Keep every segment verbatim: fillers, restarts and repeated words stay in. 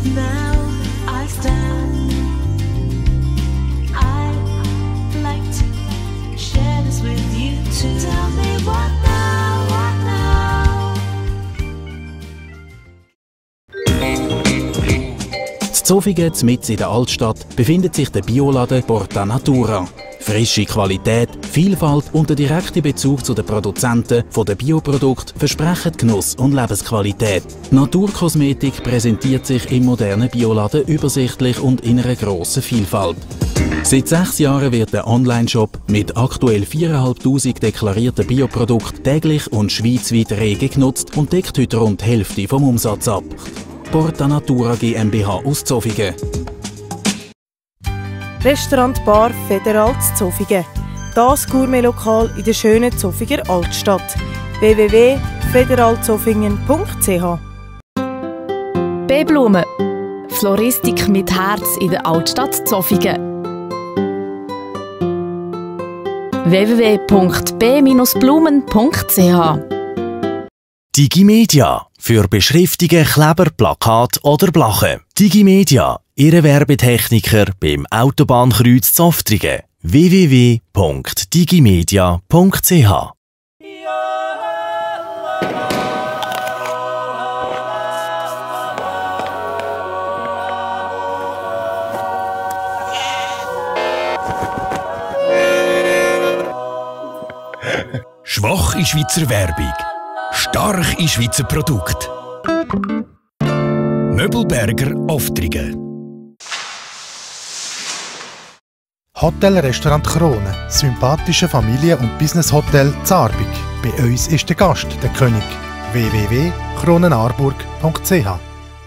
Now I stand. I'd like to share this with you too. Tell me what now, what now? In Zofingen, mitten in der Altstadt, befindet sich der Bioladen Porta Natura. Frische Qualität, Vielfalt und der direkte Bezug zu den Produzenten der Bioprodukte versprechen Genuss und Lebensqualität. Naturkosmetik präsentiert sich im modernen Bioladen übersichtlich und in einer grossen Vielfalt. Seit sechs Jahren wird der Online-Shop mit aktuell viertausendfünfhundert deklarierten Bioprodukten täglich und schweizweit rege genutzt und deckt heute rund die Hälfte vom Umsatz ab. Porta Natura GmbH aus Zofingen. Restaurant Bar Federal zu Zofingen. Das Gourmet-Lokal in der schönen Zofinger Altstadt. w w w punkt federalzofingen punkt c h B-Blumen. Floristik mit Herz in der Altstadt Zofingen. w w w punkt b blumen punkt c h Digimedia. Für Beschriftungen, Kleber, Plakat oder Blachen. Digimedia. Ihre Werbetechniker beim Autobahnkreuz Zoftrigen. w w w punkt digimedia punkt c h Schwach in Schweizer Werbung. Stark in Schweizer Produkt. Möbelberger Oftrigen. Hotel Restaurant Krone, sympathische Familie- und Business-Hotel Zarbig. Bei uns ist der Gast der König. w w w punkt kronenarburg punkt c h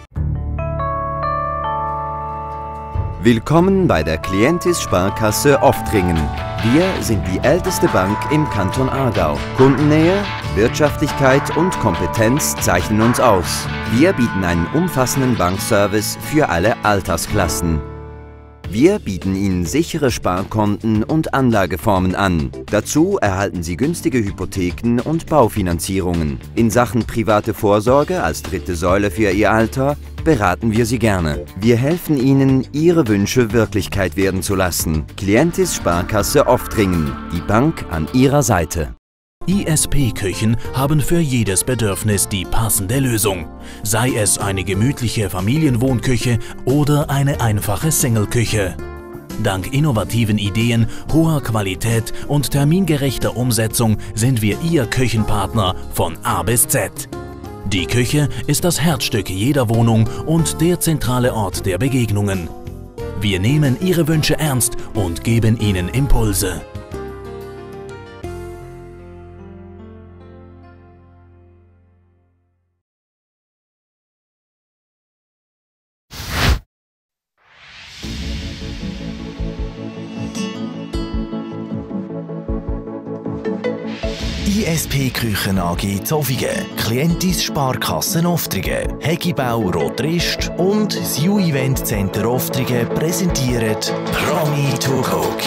Willkommen bei der Clientis Sparkasse Oftringen. Wir sind die älteste Bank im Kanton Aargau. Kundennähe, Wirtschaftlichkeit und Kompetenz zeichnen uns aus. Wir bieten einen umfassenden Bankservice für alle Altersklassen. Wir bieten Ihnen sichere Sparkonten und Anlageformen an. Dazu erhalten Sie günstige Hypotheken und Baufinanzierungen. In Sachen private Vorsorge als dritte Säule für Ihr Alter beraten wir Sie gerne. Wir helfen Ihnen, Ihre Wünsche Wirklichkeit werden zu lassen. Clientis Sparkasse Oftringen, die Bank an Ihrer Seite. I S P-Küchen haben für jedes Bedürfnis die passende Lösung. Sei es eine gemütliche Familienwohnküche oder eine einfache Single-Küche. Dank innovativen Ideen, hoher Qualität und termingerechter Umsetzung sind wir Ihr Küchenpartner von A bis Z. Die Küche ist das Herzstück jeder Wohnung und der zentrale Ort der Begegnungen. Wir nehmen Ihre Wünsche ernst und geben Ihnen Impulse. I S P-Küchen A G Zofingen, Clientis Sparkassen Oftringen, Hegibau Rotrist und das U-Event Center Oftringen präsentieren Promi to Cook.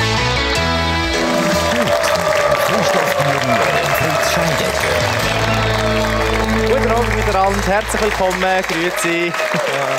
Christoph Bieri und Fritz Scheidecker. Guten Abend miteinander, herzlich willkommen, grüezi. Ja.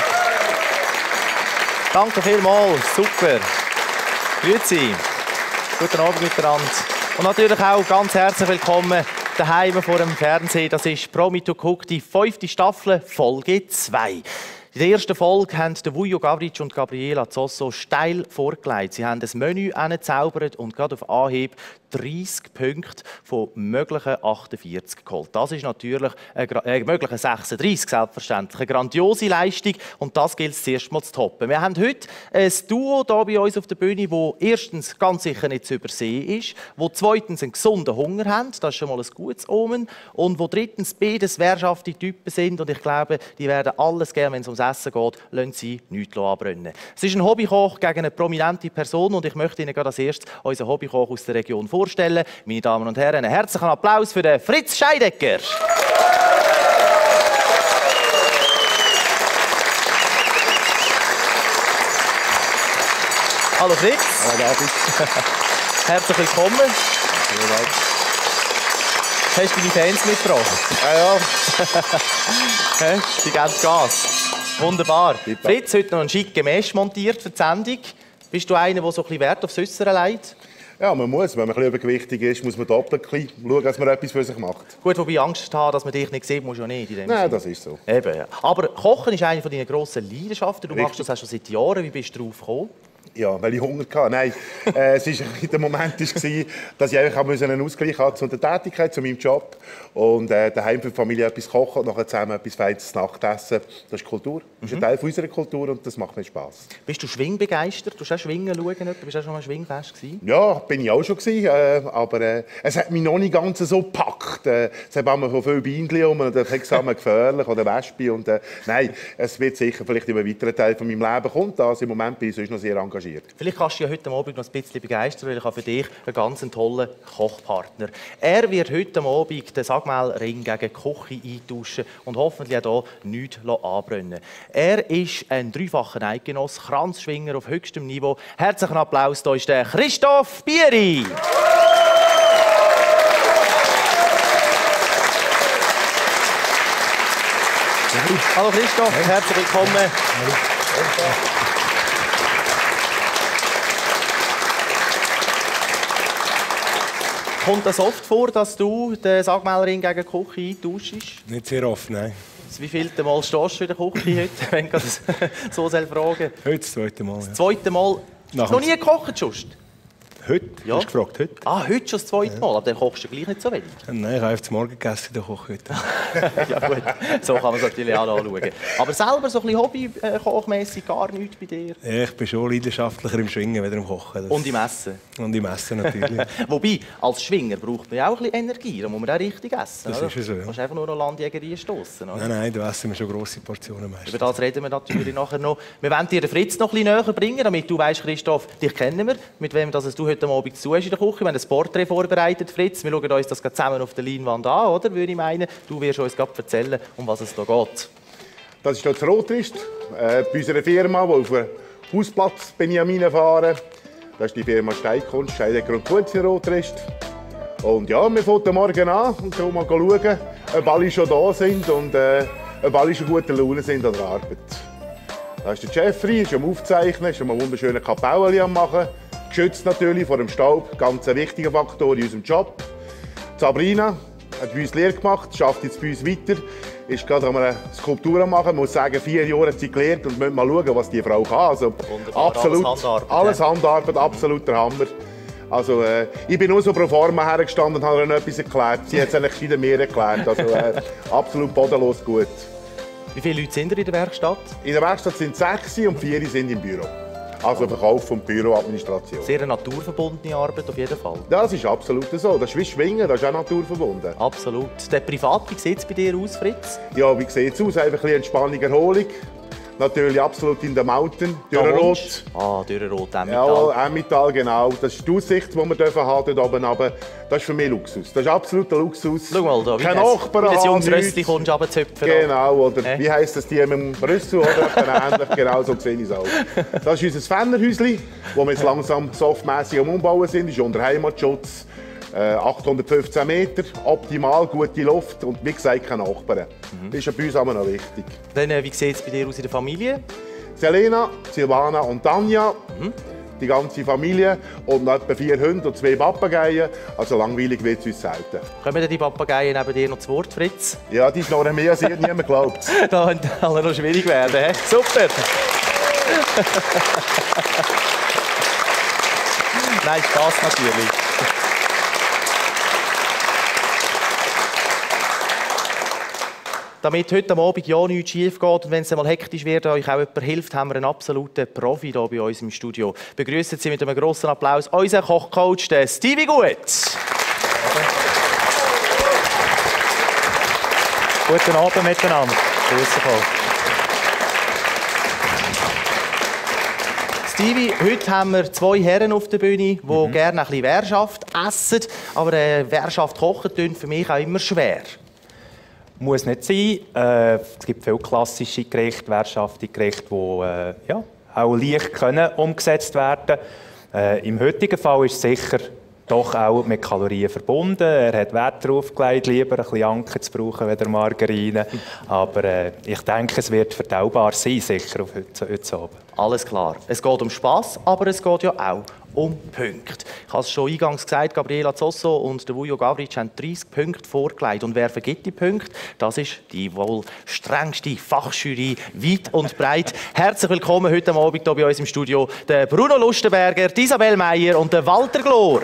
Danke vielmals, super. Grüezi. Guten Abend miteinander. Und natürlich auch ganz herzlich willkommen daheim vor dem Fernsehen. Das ist Promi to Cook, die fünfte Staffel, Folge zwei. In der ersten Folge haben Vujo Gavric und Gabriela Zosso steil vorgelegt. Sie haben das Menü hingezaubert und gerade auf Anhieb dreissig Punkte von möglichen achtundvierzig geholt. Das ist natürlich eine, äh, mögliche sechsunddreissig, selbstverständlich. Eine grandiose Leistung und das gilt es zuerst mal zu toppen. Wir haben heute ein Duo hier bei uns auf der Bühne, das erstens ganz sicher nicht zu übersehen ist, wo zweitens einen gesunden Hunger haben, das ist schon mal ein gutes Omen, und wo drittens beides wehrhafte Typen sind und ich glaube, die werden alles gerne, wenn es ums Essen geht, lassen sie nichts anbrennen. Es ist ein Hobbykoch gegen eine prominente Person und ich möchte Ihnen gerade als erstes unseren Hobbykoch aus der Region vorstellen. Vorstellen. Meine Damen und Herren, einen herzlichen Applaus für den Fritz Scheidecker. Hallo Fritz. Hallo David. Herzlich willkommen. Danke. Hast du deine Fans mitgebracht? Ja, ja. Die geben Gas. Wunderbar. Fritz, heute noch ein schicker Mesh montiert für die Sendung. Bist du einer, der so ein bisschen Wert aufs Äußere legt? Ja, man muss. Wenn man ein bisschen übergewichtig ist, muss man doppelt schauen, dass man etwas für sich macht. Gut, wobei Angst haben, dass man dich nicht sieht, musst du ja nicht. In dem Nein, Sinne. das ist so. Eben, ja. Aber Kochen ist eine deiner grossen Leidenschaften. Du machst das auch schon seit Jahren. Wie bist du darauf gekommen? Ja, weil ich Hunger hatte. Nein, äh, es war der Moment, war, dass ich einfach einen Ausgleich hatte zu der Tätigkeit, zu meinem Job. Und äh, daheim für die Familie etwas kochen und nachher zusammen etwas feines Nachtessen. Das ist Kultur. Das ist ein Teil unserer Kultur und das macht mir Spass. Bist du schwingbegeistert? Du hast auch Schwingen schauen? Bist du auch schon mal Schwingfest gewesen? Ja, bin ich auch schon gewesen, äh, aber äh, es hat mich noch nicht ganz so gepackt. Äh, es hat immer von vielen Bienen um und dann gesagt, gefährlich oder Wespe. Und, äh, nein, es wird sicher vielleicht in einem weiteren Teil von meinem Leben kommen. Also im Moment bin ich sonst noch sehr engagiert. Vielleicht kannst du ja heute Abend noch ein bisschen begeistern, weil ich habe für dich einen ganz tollen Kochpartner. Er wird heute Abend den Sagmel-Ring gegen Kochi eintauschen und hoffentlich auch hier nichts anbrennen. Er ist ein dreifacher Eidgenoss, Kranzschwinger auf höchstem Niveau. Herzlichen Applaus, hier ist der Christoph Bieri. Hallo Christoph, hey. Herzlich willkommen. Hey. Kommt das oft vor, dass du den Sagmel-Ring gegen Kochi eintauschst? Nicht sehr oft, nein. Wie viel Mal stehst du in der Küche heute, wenn ich das so fragen soll? Heute das zweite Mal. Das ja. zweite Mal? Nach noch nie gekocht, just? Heute? Ja. Hast du gefragt, heute? Ah, heute schon das zweite Mal, aber dann kochst du gleich nicht so wenig. Nein, ich habe zum Morgen gegessen, dann koche ich heute. Ja gut, so kann man es natürlich auch anschauen. Aber selber so ein bisschen hobby-kochmässig gar nichts bei dir? Ja, ich bin schon leidenschaftlicher im Schwingen, weder im Kochen. Das... Und im Essen? Und im Essen natürlich. Wobei, als Schwinger braucht man ja auch ein bisschen Energie, da muss man auch richtig essen. Das oder? ist ja so, ja. Du kannst einfach nur noch Landjägerie stossen. Nein, nein, da essen wir schon grosse Portionen meistens. Über das reden wir natürlich nachher noch. Wir wollen dir den Fritz noch ein bisschen näher bringen, damit du weißt, Christoph, dich kennen wir, mit wem das du heute Abend zu hast in der Küche. Wir haben ein Porträt vorbereitet, Fritz. Wir schauen uns das zusammen auf der Leinwand an, oder? Würde ich meinen. Du wirst uns gerade erzählen, um was es hier geht. Das ist hier das Rotrist, äh, bei unserer Firma, die auf den Hausplatz Benjamin fahren. Das ist die Firma Steinkunst, Steidecker und Kunz in Rotrist. Und ja, wir fangen morgen an und schauen mal, schauen, ob alle schon da sind und äh, ob alle schon gute Laune sind an der Arbeit. Da ist der Jeffrey, ist am Aufzeichnen, ist eine wunderschöne Kapelle am Machen. Geschützt natürlich vor dem Staub, ganz ein wichtiger Faktor in unserem Job. Sabrina hat bei uns Lehre gemacht, schafft jetzt bei uns weiter, ist gerade eine Skulptur am machen. Ich muss sagen, vier Jahre hat sie gelernt und müssen mal schauen, was die Frau kann. Also, absolut, alles Handarbeit. Alles Handarbeit, absoluter Hammer. Also, äh, ich bin nur so pro forma hergestanden und habe ihr noch etwas erklärt. Sie hat es eigentlich wieder mehr erklärt. Also, äh, absolut bodenlos gut. Wie viele Leute sind in der Werkstatt? In der Werkstatt sind sechs und vier sind im Büro. Also Verkauf und Büroadministration. Sehr eine naturverbundene Arbeit auf jeden Fall. Das ist absolut so. Das ist wie Schwingen, das ist auch naturverbunden. Absolut. Der Privat, wie sieht es bei dir aus, Fritz? Ja, wie sieht es aus? Einfach ein bisschen Entspannung, Erholung. Natürlich absolut in der Mountain, Dürrenrot. Ah, Dürrenrot, Emmental. Ja, Emmental, genau. Das ist die Aussicht, die wir dürfen haben dort oben runter. Das ist für mich Luxus. Das ist absoluter Luxus. Schau mal da, wie kein Nachbar ein junges nichts. Röstchen kommst du runterzupfen. Genau, oder äh? wie heisst das, die mit dem Rüssel, oder? Ähnlich, genau so sehe ich es auch. Das ist unser Fennerhäuschen, wo wir jetzt langsam softmässig am Umbauen sind. Das ist unter Heimatschutz. achthundertfünfzehn Meter, optimal, gute Luft und wie gesagt, keine Nachbarn. Mhm. Das ist ja bei uns auch noch wichtig. Dann, wie sieht es bei dir aus in der Familie? Selena, Silvana und Tanja, mhm. die ganze Familie und noch etwa vier Hunde und zwei Papageien. Also langweilig wird es uns selten. Kommen denn die Papageien neben dir noch zu Wort, Fritz? Ja, die schnorren mehr, als ihr niemand glaubt. Da könnte alle noch schwierig werden. He? Super! Nein, Spaß natürlich. Damit heute Abend ja nichts schief geht und wenn es einmal hektisch wird, euch auch jemand hilft, haben wir einen absoluten Profi hier bei uns im Studio. Begrüßen Sie mit einem grossen Applaus unseren Kochcoach, den Stevie Gut. Guten Abend miteinander. Grüß dich. Stevie, heute haben wir zwei Herren auf der Bühne, die mhm. gerne ein bisschen Währschaft essen. Aber äh, Währschaft kochen klingt für mich auch immer schwer. Muss nicht sein. Äh, es gibt viele klassische Gerichte, währschaftige Gerichte, die äh, ja, auch leicht können umgesetzt werden können. Äh, Im heutigen Fall ist es sicher doch auch mit Kalorien verbunden. Er hat Wert darauf gelegt, lieber ein bisschen Anker zu brauchen als Margarine. Aber äh, ich denke, es wird verdaubar sein, sicher auf heute, heute Abend. Alles klar. Es geht um Spass, aber es geht ja auch um Punkte. Ich habe es schon eingangs gesagt, Gabriela Zosso und der Vujo Gavric haben dreissig Punkte vorgelegt. Und wer vergibt die Punkte? Das ist die wohl strengste Fachjury weit und breit. Herzlich willkommen heute Abend hier bei uns im Studio der Bruno Lustenberger, die Isabel Meyer und der Walter Glor.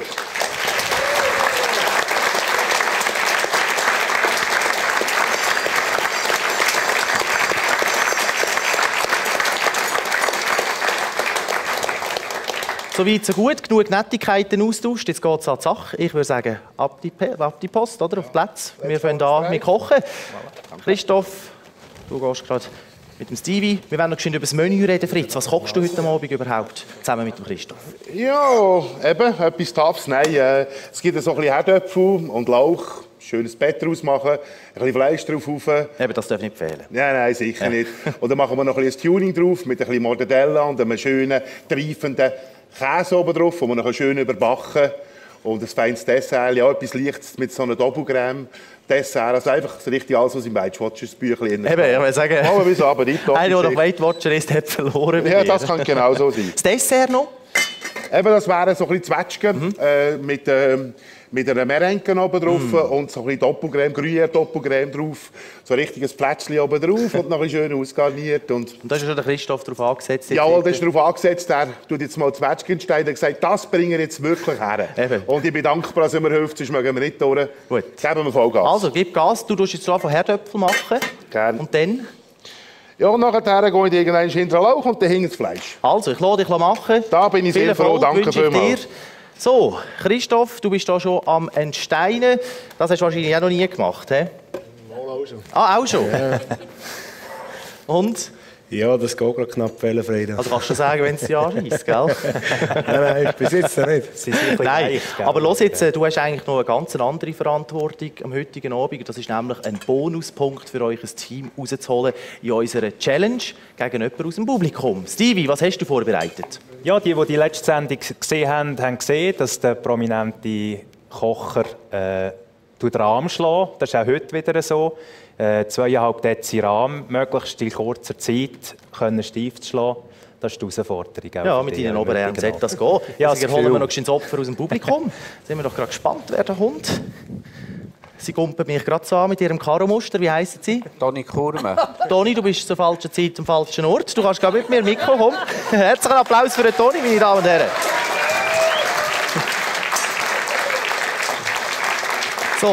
So weit, so gut. Genug Nettigkeiten austauscht. Jetzt geht es an die Sache. Ich würde sagen, ab die, ab die Post, oder? Auf den Platz. Wir fangen an mit Kochen. Christoph, du gehst gerade mit dem Stevie. Wir werden noch über das Menü reden, Fritz. Was kochst du heute Abend überhaupt zusammen mit dem Christoph? Ja, eben, etwas Toughes. Nein, äh, es gibt so ein bisschen Herdöpfel und Lauch. Schönes Bett draus machen, ein bisschen Fleisch drauf rauf. Eben, das darf nicht fehlen. Nein, nein, sicher ja. nicht. Und dann machen wir noch ein bisschen Tuning drauf mit ein bisschen Mortadella und einem schönen, treifenden Käse oben drauf, den wir noch schön überbacken können. Und ein feines Dessert, ja, etwas Leichtes mit so einer Doppelcreme. Dessert, also einfach so richtig alles, was im Weight Watchers Büchlein ist. Eben, ich will sagen, aber wieso, aber nicht einer, der noch Weight Watcher ist, hat verloren. Ja, das kann genau so sein. Das Dessert noch? Eben, das wären so ein bisschen Zwetschgen mhm. äh, mit, äh, mit einer Merenke oben drauf mm. und so ein bisschen Doppelcreme, Gruyère-Doppelcreme drauf. So ein richtiges Plätzchen oben drauf und noch ein schön ausgarniert. Und, und da ist schon der Christoph darauf angesetzt? Ja, der ist darauf angesetzt. Er tut jetzt mal Zwetschgenstein und gesagt, das bringen wir jetzt wirklich her. Eben. Und ich bin dankbar, dass er mir hilft, sonst mögen wir nicht durch. Gut. Geben wir Vollgas. Also, gib Gas. Du tust jetzt von Herdöpfel machen. Gerne. Und dann? Ja, und nachher gehe ich irgendwann hinter den Lauch und dann hinter das Fleisch. Also, ich lasse dich machen. Da bin ich sehr froh, danke vielmals. So, Christoph, du bist hier schon am Entsteinen. Das hast du wahrscheinlich auch noch nie gemacht, he? Mal auch schon. Ah, auch schon? Ja. Und? Ja, das geht gerade knapp fehlerfrei. Also kannst du sagen, wenn es dich anreisst, gell? Nein, nein, bis jetzt nicht. Nein, leicht, aber los jetzt, du hast eigentlich noch eine ganz andere Verantwortung am heutigen Abend. Das ist nämlich ein Bonuspunkt für euch, ein Team rauszuholen in unserer Challenge gegen jemanden aus dem Publikum. Stevie, was hast du vorbereitet? Ja, die, die die letzte Sendung gesehen haben, haben gesehen, dass der prominente Kocher äh, den Rahmen schlägt. Das ist auch heute wieder so. Äh, zweieinhalb Dezi Rahm, möglichst in kurzer Zeit können Stift zu schlagen. Das ist die Herausforderung. Ja, mit deinen Oberarmen sollte das gehen. Ja, also holen wir noch ins Opfer aus dem Publikum. Sind wir doch gerade gespannt, wer da kommt. Sie kumpelt mich gerade so an mit ihrem Karo-Muster. Wie heissen Sie? Toni Kurme. Toni, du bist zur falschen Zeit am falschen Ort. Du kannst gerade mit mir mitkommen. Herzlichen Applaus für den Toni, meine Damen und Herren. So.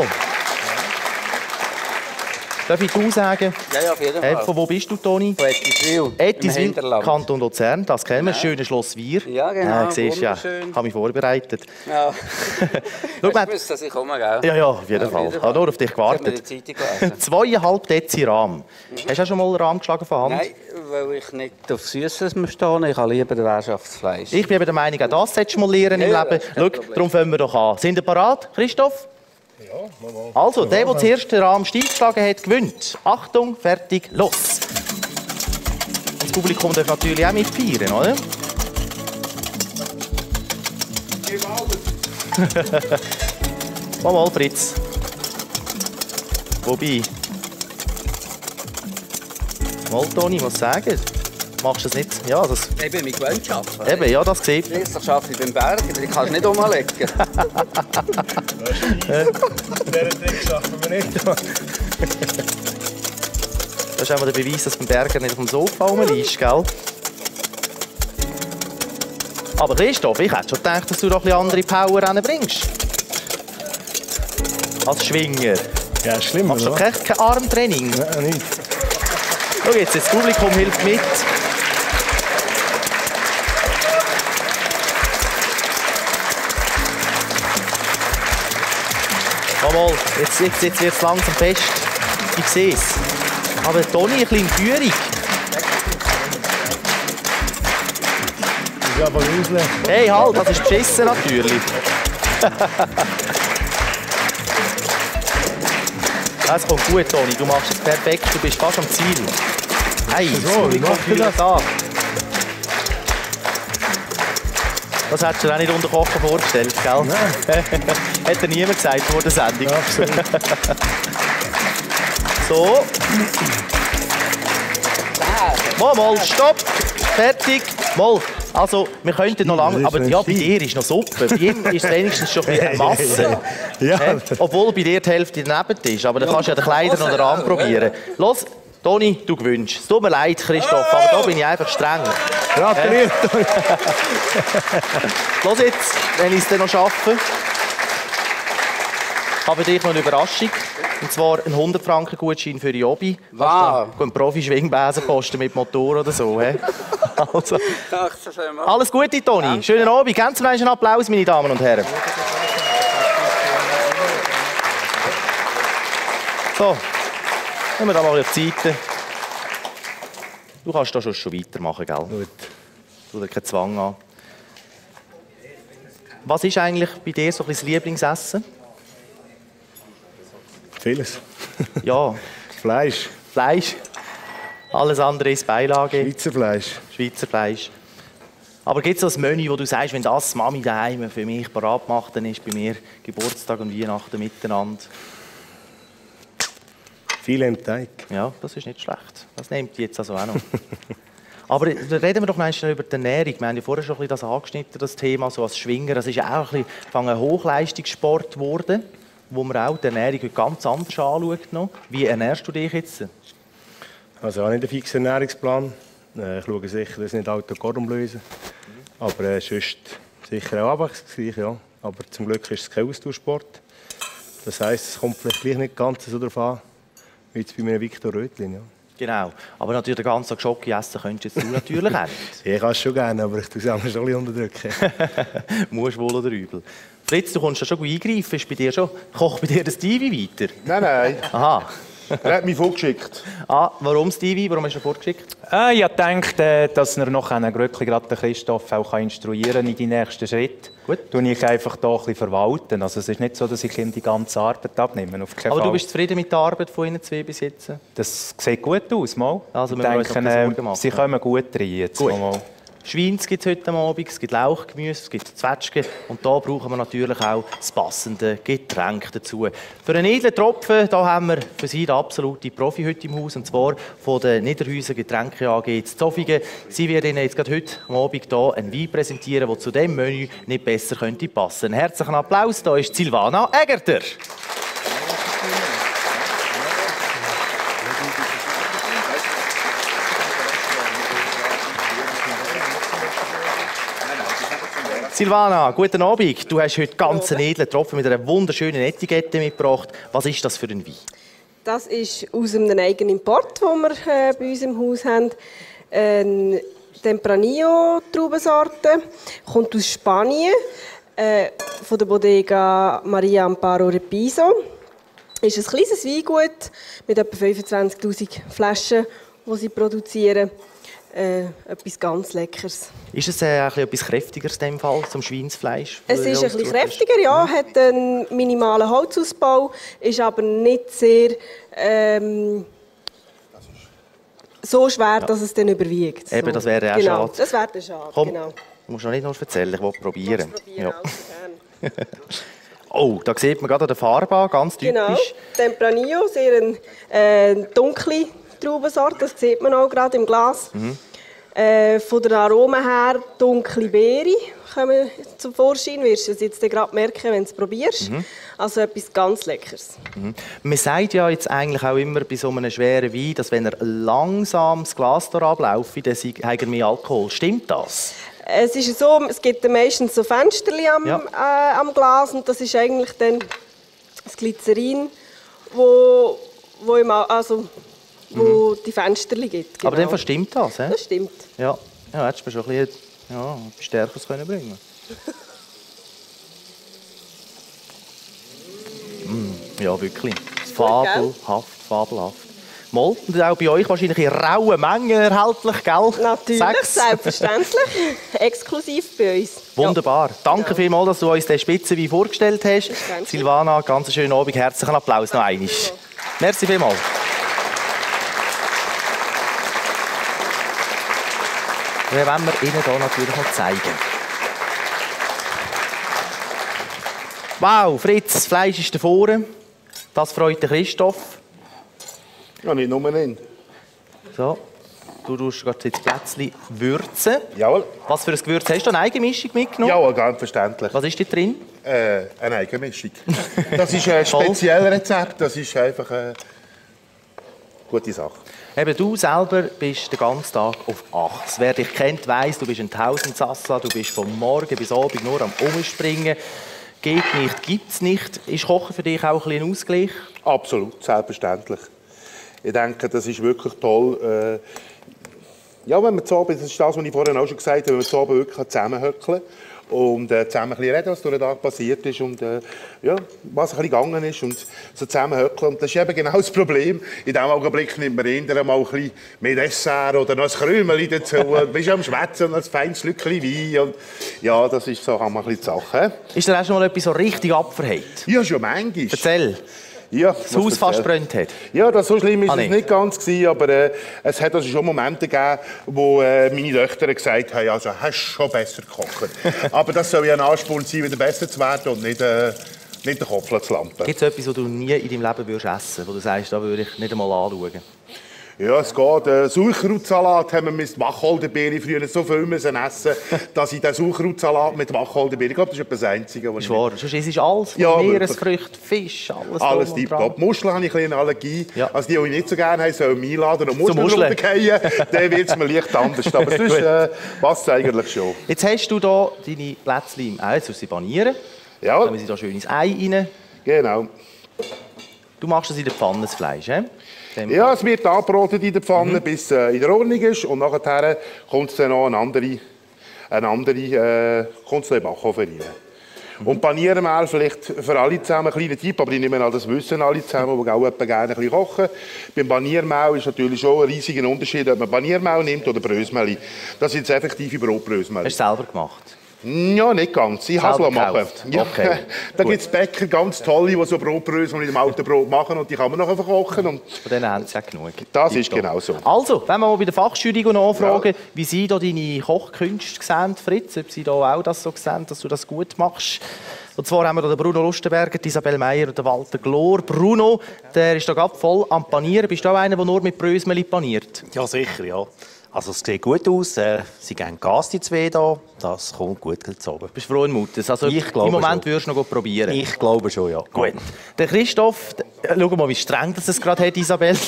Darf ich du sagen? Ja, ja, auf jeden Fall. Von wo bist du, Toni? Von Ettiswil, Ettiswil, Kanton Luzern. Das kennen wir, das schöne Schloss Wir. Ja, genau, äh, siehst, ja. Ich habe mich vorbereitet. Ja. Schau, du wusstest, dass ich komme, gell? Ja, ja, auf jeden ja, Fall. Ich habe nur auf dich gewartet. Zweieinhalb Dezi Rahm. Mhm. Hast du auch schon mal einen Rahm geschlagen von Hand? Nein, weil ich nicht auf Süßes stehe. Ich habe lieber Wirtschaftsfleisch. Ich bin aber der Meinung, auch das solltest du mal lernen im ja, Leben. Schau, darum fangen wir doch an. Sind ihr bereit, Christoph? Ja, mal. Also, der, der zuerst den Rahmen steif geschlagen hat, gewinnt. Achtung, fertig, los! Das Publikum darf natürlich auch mitfeiern, oder? Mal, mal, Fritz. Wobei. Mal, Toni, was sagen? Machst du das nicht? Ja, das... Eben, mit gewöhnt arbeiten. Eben, ja, das sieht man. Schliesslich arbeite ich beim Berg, ich kann es nicht umlegen. Diesen Trick schaffen wir nicht. Das ist einmal der Beweis, dass beim Berger nicht auf dem Sofa rumliegst, gell? Aber Christoph, ich hätte schon gedacht, dass du noch ein bisschen andere Power reinbringst. Als Schwinger. Ja, schlimm, machst du oder? Machst du kein Armtraining? Nein, nicht. Schau jetzt, das Publikum hilft mit. Mal, jetzt, jetzt, jetzt wird es langsam fest. Ich sehe es. Aber Toni, ein bisschen Führung. Ja, aber hey, halt, das ist beschissen natürlich. Das kommt gut, Toni. Du machst es perfekt. Du bist fast am Ziel. Hey, so, wie kommt das an? Das hättest du dir auch nicht unter Kochen vorgestellt, gell? Nein. Hat dir niemand gesagt vor der Sendung. Ja, absolut. So. Mal, mal, stopp. Fertig. Mal. Also, wir könnten noch lange, aber ja, bei dir ist noch Suppe. Bei ihm ist es wenigstens schon ein eine Masse. Ja. Ja. Obwohl bei dir die Hälfte daneben ist. Aber dann kannst du ja den Kleider noch den Rahmen probieren. Los, Toni, du gewünscht. Es tut mir leid, Christoph, aber da bin ich einfach streng. Gratuliert, Toni. Los jetzt, wenn ich es dann noch schaffe. Ich habe für dich noch eine Überraschung. Und zwar ein hundert Franken Gutschein für Jobi. Wow. Du einen Profi-Schwingbesen posten mit Motor oder so. He? Also. Alles Gute, Toni. Ja. Schönen Abend. Ganz einen Applaus, meine Damen und Herren. So, nehmen wir da mal auf die Seite. Du kannst da schon, schon weitermachen, gell? Gut. Tu dir keinen Zwang an. Was ist eigentlich bei dir so ein bisschen das Lieblingsessen? Vieles. Ja. Fleisch. Fleisch. Alles andere ist Beilage. Schweizer Fleisch. Schweizer Fleisch. Aber gibt es so ein Menü, wo du sagst, wenn das Mami daheim für mich parat macht, dann ist bei mir Geburtstag und Weihnachten miteinander? Viel im Teig. Ja, das ist nicht schlecht. Das nimmt die jetzt also auch noch. Aber reden wir doch noch über die Ernährung. Wir haben ja vorher schon ein bisschen das angeschnitten, das Thema, so als Schwinger. Das ist ja auch ein bisschen ein Hochleistungssport geworden, wo man auch die Ernährung ganz anders anschaut. Noch. Wie ernährst du dich jetzt? Also auch nicht einen fixen Ernährungsplan. Ich schaue sicher, dass ich nicht Autokorn umlöse. Aber äh, sonst sicher auch abwechslungsreich, ja. Aber zum Glück ist es kein Austauschsport. Das heisst, es kommt vielleicht gleich nicht ganz so darauf an, wie jetzt bei mir Viktor Röthlin. Ja. Genau. Aber natürlich den ganzen Tag Schoki essen könntest du natürlich auch nicht. Ich kann es schon gerne, aber ich tue es auch schon ein bisschen unterdrücken. Musst wohl oder übel. Fritz, du kommst da schon eingreifen. Ist bei dir schon, kocht bei dir das Stevie weiter? Nein, nein. Aha. Er hat mich vorgeschickt. Ah, warum Stevie? Warum hast du ihn vorgeschickt? Äh, ich dachte, dass er noch gerade den Christoph auch instruieren kann in die nächsten Schritte. Gut. Tue ich einfach hier ein bisschen verwalten. Also es ist nicht so, dass ich ihm die ganze Arbeit abnehme. Auf keinen Aber Fall. Du bist zufrieden mit der Arbeit von Ihnen zwei bis jetzt? Das sieht gut aus, mal. Also ich wir denke, äh, sie kommen gut rein jetzt. Gut. Mal. Schweins gibt es heute Abend, es gibt Lauchgemüse, es gibt Zwetschgen und da brauchen wir natürlich auch das passende Getränk dazu. Für einen edlen Tropfen da haben wir für Sie den absoluten Profi heute im Haus, und zwar von der Niederhäuser Getränke A G zu Zofingen. Sie werden Ihnen jetzt gerade heute Abend hier einen Wein präsentieren, der zu diesem Menü nicht besser könnte passen. Einen herzlichen Applaus, da ist Silvana Egerter. Silvana, guten Abend. Du hast heute ganz einen edlen Tropfen mit einer wunderschönen Etikette mitgebracht. Was ist das für ein Wein? Das ist aus einem eigenen Import, den wir äh, bei uns im Haus haben. Eine Tempranillo-Traubensorte. Kommt aus Spanien, äh, von der Bodega Maria Amparo Repiso. Ist ein kleines Weingut mit etwa fünfundzwanzigtausend Flaschen, die sie produzieren. Äh, etwas ganz Leckeres. Ist es äh, etwas kräftigeres in dem Fall, zum Schweinsfleisch? Es ist ein bisschen kräftiger, ja. Hat einen minimalen Holzausbau, ist aber nicht sehr ähm, so schwer, dass es dann überwiegt. Eben, so. das wäre auch genau. schade. Das wäre dann schade, Komm, genau. Du musst noch nicht noch erzählen, ich will probieren. probieren ja. Oh, da sieht man gerade an der Farbe an, ganz typisch. Genau, Tempranillo, sehr eine äh, dunkle Traubensorte, das sieht man auch gerade im Glas. Mhm. Äh, von der Aroma her dunkle Beere kommen zum Vorschein. Wirst du es jetzt gerade merken, wenn du es probierst. Mhm. Also etwas ganz Leckeres. Mhm. Man sagt ja jetzt eigentlich auch immer bei so einem schweren Wein, dass wenn er langsam das Glas ablaufe, dann hat er mehr Alkohol. Stimmt das? Es ist so, es gibt meistens so Fensterchen am, ja. äh, am Glas und das ist eigentlich dann das Glycerin, wo, wo im, also wo mhm. die Fensterchen gibt. Genau. Aber dann stimmt das, he? Das stimmt. Ja, ja hättest du mir schon ein bisschen ja, etwas Stärkeres können bringen mm, ja, wirklich. Fabelhaft, fabelhaft. Mal, und auch bei euch wahrscheinlich in rauen Mengen erhältlich, gell? Natürlich, Sechs. Selbstverständlich. Exklusiv bei uns. Wunderbar. Ja. Danke ja. vielmals, dass du uns den Spitzenwein vorgestellt hast. Silvana, ganz schönen Abend. Herzlichen Applaus noch einmal. Ja. Merci vielmals. Den wollen wir Ihnen hier natürlich noch zeigen. Wow, Fritz, das Fleisch ist da vorne. Das freut den Christoph. Ja, nicht nur ihn. So, du tust gerade jetzt Plätzchen würzen. Jawohl. Was für ein Gewürz hast du? Eine Eigenmischung mitgenommen? Jawohl, ganz verständlich. Was ist da drin? Äh, eine Eigenmischung. Das ist ein spezielles Rezept. Das ist einfach eine gute Sache. Eben, du selber bist den ganzen Tag auf Achs. Wer dich kennt, weiss, du bist ein Tausendsassa. Du bist von morgen bis Abend nur am Umspringen. Geht nicht, gibt es nicht. Ist Kochen für dich auch ein bisschen ein Ausgleich? Absolut, selbstverständlich. Ich denke, das ist wirklich toll. Äh, ja, wenn man zu Abend, das ist das, was ich vorhin auch schon gesagt habe, wenn man zu Abend wirklich zusammenhöckeln und äh, zusammen ein bisschen reden, was durch den Tag passiert ist und äh, ja, was ein bisschen gegangen ist und so zusammenhöckeln. Und das ist eben genau das Problem. In diesem Augenblick nimmt man eher mal ein bisschen mehr Dessert oder noch ein Krümeli dazu. Du bist am Schwätzen und ein feines Schlückchen Wein. Und ja, das ist so, haben wir ein bisschen die Sache. Ist dir auch schon mal etwas so richtig abverheilt? Ja, schon manchmal. Erzähl. Ja, das Haus fast brennt hat. Ja, das so schlimm ist ah, es nicht. nicht ganz gewesen, aber äh, es hat also schon Momente gegeben, wo äh, meine Töchter gesagt haben, also hast schon besser gekocht. Aber das soll ja ein Ansporn sein, wieder besser zu werden und nicht, äh, nicht den Kopf zu lampen. Gibt es etwas, was du nie in deinem Leben würdest essen, wo du sagst, da würde ich nicht einmal anschauen? Ja, es geht. Äh, Sauerkrautsalat haben wir mit Wacholderbeere früher so viel müssen essen, dass ich den Sauerkrautsalat mit Wacholderbeere, ich glaube, das ist etwa das Einzige, was ich... Wahr. Sonst ist alles, ja, Meeresfrüchte, Fisch, alles Alles tipptopp. Muscheln habe ich ein bisschen eine Allergie. Ja. Also die, die ich nicht so gerne habe, sollen mich einladen und Muscheln runterfallen. Dann wird es mir leicht anders. Aber sonst äh, passt es eigentlich schon. Jetzt hast du hier deine Plätzchen im Ei, jetzt musst du sie panieren. Ja. Dann müssen sie da schön ins Ei rein. Genau. Du machst das in der Pfanne, das Fleisch, he? Ja, es wird angebraten in der Pfanne, mhm. bis es äh, in der Ordnung ist. Und nachher kommt es dann noch eine andere, eine andere äh, kommt es in den Backofen rein. Mhm. Und Paniermehl vielleicht für alle zusammen, ein kleiner Tipp, aber ich nehme an, das wissen alle zusammen, die auch gerne ein bisschen kochen. Beim Paniermehl ist natürlich schon ein riesiger Unterschied, ob man Paniermehl nimmt oder Brösmeli. Das sind jetzt effektive Brotbrösmeli. Hast du selber gemacht? Ja, nicht ganz. Ich habe es machen. Ja. Okay. Da gibt es Bäcker, ganz tolle, die so Brotbrösel mit dem alten Brot machen und die kann man nachher verkochen. Und von denen haben sie auch genug. Das ist genau so. Also, wenn wir mal bei der Fachjury nachfragen, ja. wie sie da deine Kochkünste sehen, Fritz, ob sie da auch das so sehen, dass du das gut machst. Und zwar haben wir hier den Bruno Lustenberger, die Isabel Meyer und den Walter Glor. Bruno, der ist da gerade voll am Panieren. Bist du auch einer, der nur mit Brösmeli paniert? Ja, sicher, ja. Also es sieht gut aus, äh, sie geben Gas, die zwei hier, das kommt gut zu oben. Bist du frohen Mutes? Also ich glaube im Moment schon. würdest du noch probieren? Ich glaube schon, ja. Gut. Der Christoph, schau mal, wie streng das es gerade hat, Isabel.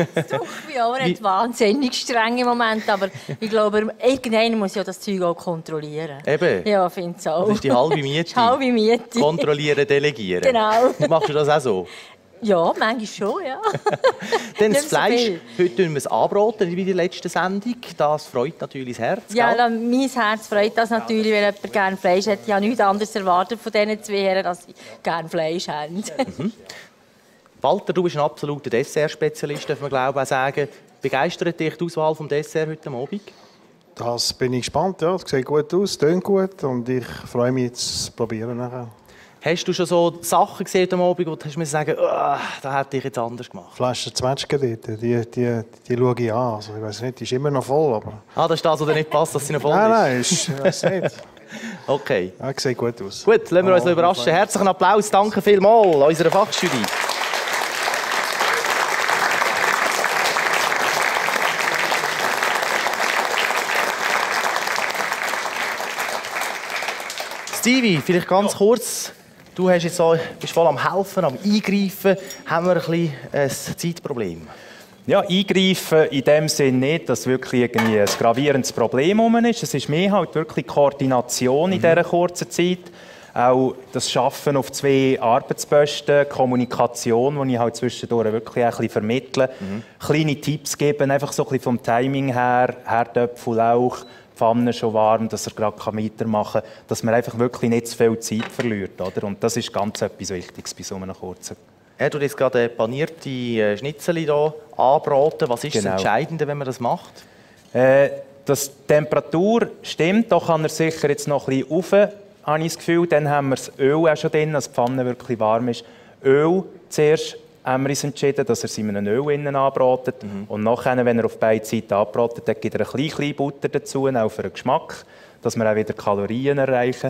Ja, er hat wahnsinnig streng im Moment, aber ich glaube, irgendeiner muss ja das Zeug auch kontrollieren. Eben? Ja, ich finde es auch. Das ist die halbe Miete. Die halbe Miete. Kontrollieren, delegieren. Genau. Machst du das auch so? Ja, manchmal schon, ja. Dann das Fleisch, so heute tun wir es anbraten, wie die letzte Sendung. Das freut natürlich das Herz. Ja, gell? mein Herz freut das natürlich, wenn jemand gerne Fleisch hat. Ich habe nichts anderes erwartet von diesen zwei Herren, dass sie gerne Fleisch haben. Mhm. Walter, du bist ein absoluter Dessert-Spezialist, darf man glaube ich auch sagen. Begeistert dich die Auswahl des Dessert heute Abend? Das bin ich gespannt, ja. Es sieht gut aus, tönt gut und ich freue mich jetzt zu probieren nachher. Hast du schon so Sachen gesehen am Abend, wo du hast mir sagen, oh, da hätte ich jetzt anders gemacht? Flasche Zwetschgen dort, die, die, die schaue ich an. Also, ich weiß nicht, die ist immer noch voll. Aber... Ah, das ist das, was dir nicht passt, dass sie noch voll nein, ist? Nein, nein, ist nicht. Okay. Ja, sieht gut aus. Gut, lassen wir uns oh, überraschen. Herzlichen Applaus, danke vielmals unserer Fachjury. Stevie, vielleicht ganz ja. kurz. Du hast jetzt so, bist voll am Helfen, am Eingreifen. Haben wir ein bisschen ein Zeitproblem? Ja, eingreifen in dem Sinne nicht, dass wirklich irgendwie ein gravierendes Problem ist. Es ist mehr halt wirklich Koordination mhm. in dieser kurzen Zeit. Auch das Schaffen auf zwei Arbeitsposten, Kommunikation, die ich halt zwischendurch wirklich ein bisschen vermittle. Mhm. Kleine Tipps geben, einfach so ein bisschen vom Timing her, Herdöpfel, Lauch. Pfanne schon warm, dass er gerade weitermachen kann, dass man einfach wirklich nicht zu viel Zeit verliert. Oder? Und das ist ganz etwas Wichtiges bei so einem kurzen. Ja, du hast jetzt gerade panierte Schnitzel hier anbraten. Was ist genau. das Entscheidende, wenn man das macht? Äh, dass die Temperatur stimmt, da kann er sicher jetzt noch ein bisschen rauf, habe ich das Gefühl. Dann haben wir das Öl auch schon drin, dass die Pfanne wirklich warm ist. Öl zuerst haben wir uns entschieden, dass er es in einem Öl innen anbratet. Mhm. Und nachher, wenn er auf beide Seiten anbratet, dann gibt er ein bisschen Butter dazu, auch für den Geschmack, dass wir auch wieder Kalorien erreichen.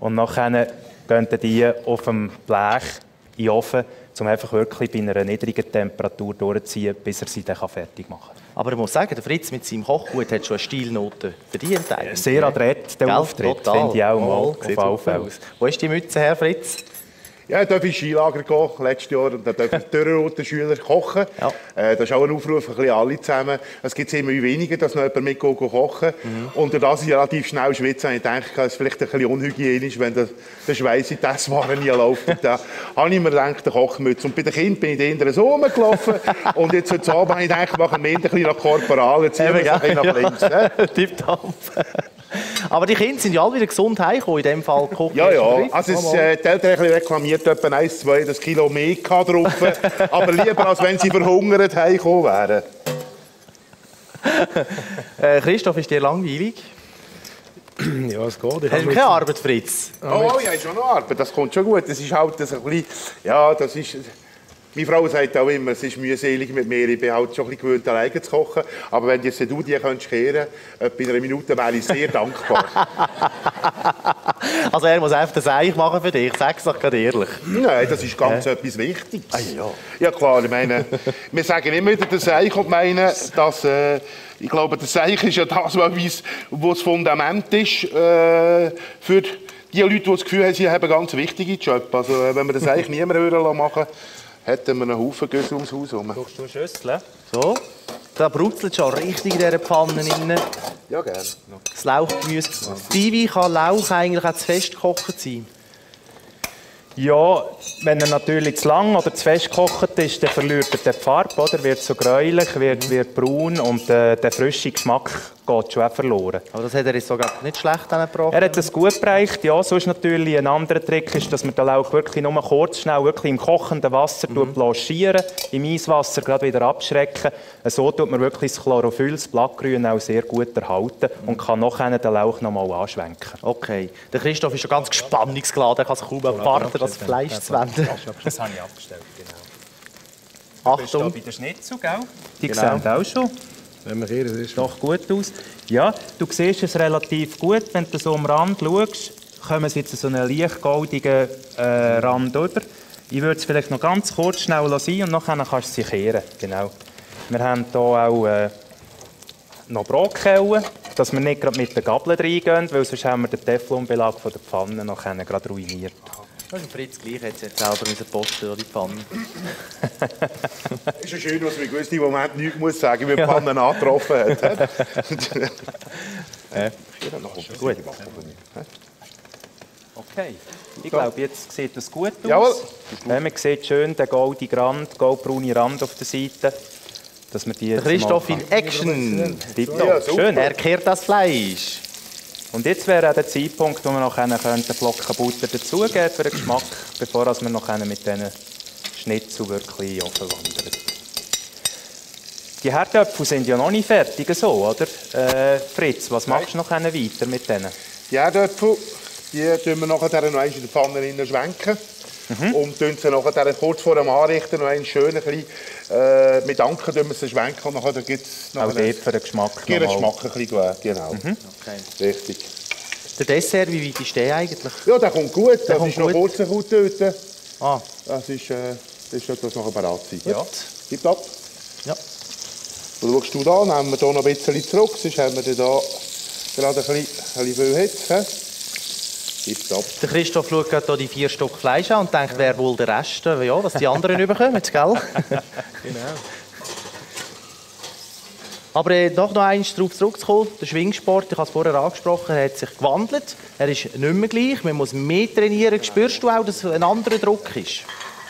Und nachher gehen die auf dem Blech in den Ofen, um einfach wirklich bei einer niedrigen Temperatur durchzuziehen, bis er sie dann fertig machen kann. Aber ich muss sagen, der Fritz mit seinem Kochgut hat schon eine Stilnote verdient. Sehr adrett, der Auftritt, finde ich auch mal, auf alle Fälle. Wo ist die Mütze her, Fritz? Ja, ich darf ins Skilager gehen, letztes Jahr, und dann dürfen die Dürrenroten Schüler kochen. Ja. Äh, das ist auch ein Aufruf, ein bisschen alle zusammen. Es gibt immer weniger, dass noch jemand mitgeht kochen. Mhm. Und durch das ich relativ schnell schwitze, habe ich gedacht, es ist vielleicht ein bisschen unhygienisch, wenn der, der Schweiß in die Esswaren nie läuft. Und da habe ich mir gedacht, der Kochmütze. Und bei den Kindern bin ich hinterher so rumgelaufen. Und jetzt heute Abend habe ich gedacht, wir machen wir ein bisschen nach Korporal, jetzt ziehen wir es ein bisschen nach links. Ne? Tipptopp. Aber die Kinder sind ja alle wieder gesund heimgekommen, in dem Fall. Ja, ja. Also es, äh, die Eltern haben reklamiert, etwa eins, zwei das Kilo mehr drauf. Aber lieber, als wenn sie verhungert heimgekommen wären. äh, Christoph, ist dir langweilig? Ja, es geht. Hast du keine Arbeit, Fritz? Oh, ja, ist schon noch Arbeit. Das kommt schon gut. Das ist halt das ein bisschen... Ja, das ist... Meine Frau sagt auch immer, es ist mühselig mit mir. Ich bin halt schon ein bisschen gewöhnt, alleine zu kochen. Aber wenn jetzt du die könntest kehren, etwa in einer Minute, wäre ich sehr dankbar. Also er muss einfach das Eich machen für dich, sag es doch gerade ehrlich. Nein, das ist ganz äh? etwas Wichtiges. Ah, ja. Ja klar, ich meine, wir sagen immer wieder das Eich und meinen, dass... Äh, ich glaube, das Eich ist ja das, was das Fundament ist äh, für die Leute, die das Gefühl haben, sie haben einen ganz wichtigen Job. Also wenn wir das Eich niemand machen, hätten wir einen Haufen Güsse ums Haus herum. Brauchst du eine Schüssel? So. Da brutzelt schon richtig in dieser Pfanne rein. Ja, gerne. Das Lauchgemüse. Stevie, kann Lauch eigentlich auch zu fest gekocht sein? Ja, wenn er natürlich zu lang oder zu fest gekocht ist, dann verliert er die Farbe, oder? Wird so gräulich, wird, wird braun und äh, der frische Geschmack geht schon auch verloren. Aber das hat er jetzt sogar nicht schlecht angebracht. Er hat es gut gereicht, ja. Sonst natürlich ein anderer Trick ist, dass man den Lauch wirklich nur kurz, schnell wirklich im kochenden Wasser mhm. blanchieren, im Eiswasser gerade wieder abschrecken. So tut man wirklich das Chlorophyll, das Blattgrün auch sehr gut erhalten mhm. und kann nachher den Lauch noch mal anschwenken. Okay. Der Christoph ist schon ganz gespannungsgeladen, er kann sich kaum erwarten, das Fleisch zu wenden. Das habe ich abgestellt, genau. Achtung. Du bist bei der Schnitzel, gell? Die Genau. sehen auch schon. Wenn wir hier, das ist doch gut aus. Ja, du siehst es relativ gut, wenn du so am Rand schaust, kommen sie jetzt so einen leicht goldigen äh, Rand über. Ich würde es vielleicht noch ganz kurz schnell lassen und nachher kannst du sie kehren. Genau. Wir haben hier auch äh, noch Brotkellen, dass wir nicht gerade mit der Gabel reingehen, weil sonst haben wir den Teflonbelag von der Pfanne nachher gerade ruiniert. Das ist Fritz gleich, hat jetzt selber müssen posten oder die Pfanne. Ist ja schön, dass man in gewissen Momenten nichts muss sagen, wie die Pfanne angetroffen hat. äh, gut. Okay. Ich glaube, jetzt sieht das gut aus. Jawohl. Ja, man sieht schön den goldigen Rand, goldbraune Rand auf der Seite. Dass wir die der Christoph in Action. Ja, schön. Er kehrt das Fleisch. Und jetzt wäre auch der Zeitpunkt, wo wir noch einen Flocken Butter dazugeben für den Geschmack, bevor wir noch mit diesen Schnitzel wirklich in den Ofen wandern. Die Herdöpfel sind ja noch nicht fertig, so, oder? Äh, Fritz, was machst du noch weiter mit denen? Die Herdöpfel, die tun wir nachher noch in der Pfanne schwenken. Mhm. Und tun sie nachher kurz vor dem Anrichten noch einen schön ein bisschen, äh, mit Anken tun wir sie schwenken und nachher gibt es noch auch dort für den Geschmack. Den Geschmack ein bisschen gut, genau. Mhm. Okay. Richtig. Der Dessert, wie weit ist der eigentlich? Ja, der kommt gut. Der das kommt ist noch gut. kurz dort. Ah. Das ist, äh, das ist etwas noch bereit sein. Ja. Gib ab. Ja. Und schaust du da, nehmen wir hier noch ein bisschen zurück, sonst haben wir hier gerade ein bisschen, ein bisschen viel Hitze. Der Christoph schaut gerade hier die vier Stück Fleisch an und denkt, wer wohl der Rest, ja, was die anderen überkommen, gell? Genau. Aber äh, doch noch eins darauf zurückzukommen, der Schwingsport, ich habe es vorher angesprochen, er hat sich gewandelt. Er ist nicht mehr gleich, man muss mehr trainieren. Spürst du auch, dass es ein anderer Druck ist?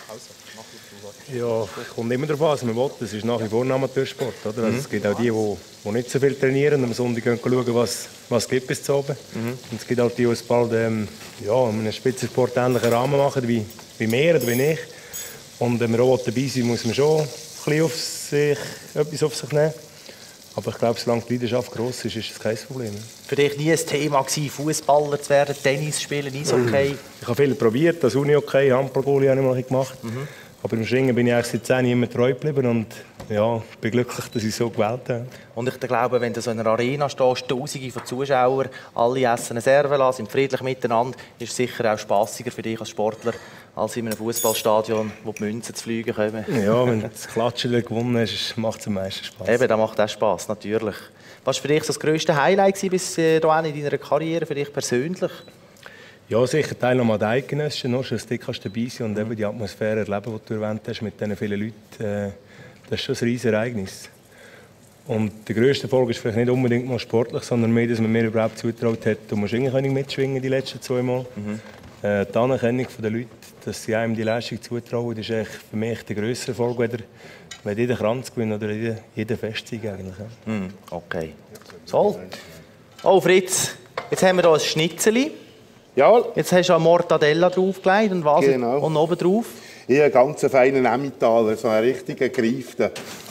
Ja, es kommt immer darauf an, was man will. Es ist nach wie vor ein Amateursport. Oder? Also es gibt auch die, die, die nicht so viel trainieren und am Sonntag gehen schauen, was, was es gibt bis zu oben. Mhm. Und es gibt auch die, die es bald ähm, ja, in einem Spitzensport ähnlichen Rahmen machen, wie, wie wir oder wie ich. Und wenn wir auch dabei sind, muss man schon ein bisschen auf sich, etwas auf sich nehmen. Aber ich glaube, solange die Leidenschaft gross ist, ist es kein Problem. Für dich nie ein Thema gewesen, Fußballer zu werden, Tennis spielen, Eishockey? Ich habe viel probiert, das Uni-Hockey, Handball-Goalie habe ich mal gemacht. Mhm. Aber im Schwingen bin ich eigentlich seit zehn Jahren immer treu geblieben und ja, ich bin glücklich, dass ich so gewählt habe. Und ich glaube, wenn du so in einer Arena stehst, Tausende von Zuschauern, alle essen eine Servela, sind friedlich miteinander, ist es sicher auch spassiger für dich als Sportler, als in einem Fußballstadion, wo die Münzen zu fliegen kommen. Ja, wenn du das Klatschen gewonnen hast, macht es am meisten Spass. Eben, das macht auch Spass, natürlich. Was war für dich so das grösste Highlight bis dahin in deiner Karriere, für dich persönlich? Ja, sicher Teilnahme an den Eidgenössischen, noch, dass du dabei sein und eben die Atmosphäre erleben, die du erwähnt hast, mit diesen vielen Leuten, äh, das ist schon ein riesiges Ereignis. Und der grösste Erfolg ist vielleicht nicht unbedingt mal sportlich, sondern mehr, dass man mir überhaupt zutraut hat, du musst irgendwie mitschwingen die letzten zwei Mal. Mhm. Äh, die Anerkennung der Leute, dass sie einem die Leistung zutrauen, das ist eigentlich für mich der grösste Erfolg, wenn wenn jeder Kranz gewinnt oder jeder, jeder Festsieg eigentlich. Ja. Mm, okay. So. Oh Fritz, jetzt haben wir hier ein Schnitzeli. Ja. Jetzt hast du eine Mortadella draufgelegt und was? Genau. Und oben drauf? Hier einen ganz feinen Emmentaler, so einen richtigen Greiften.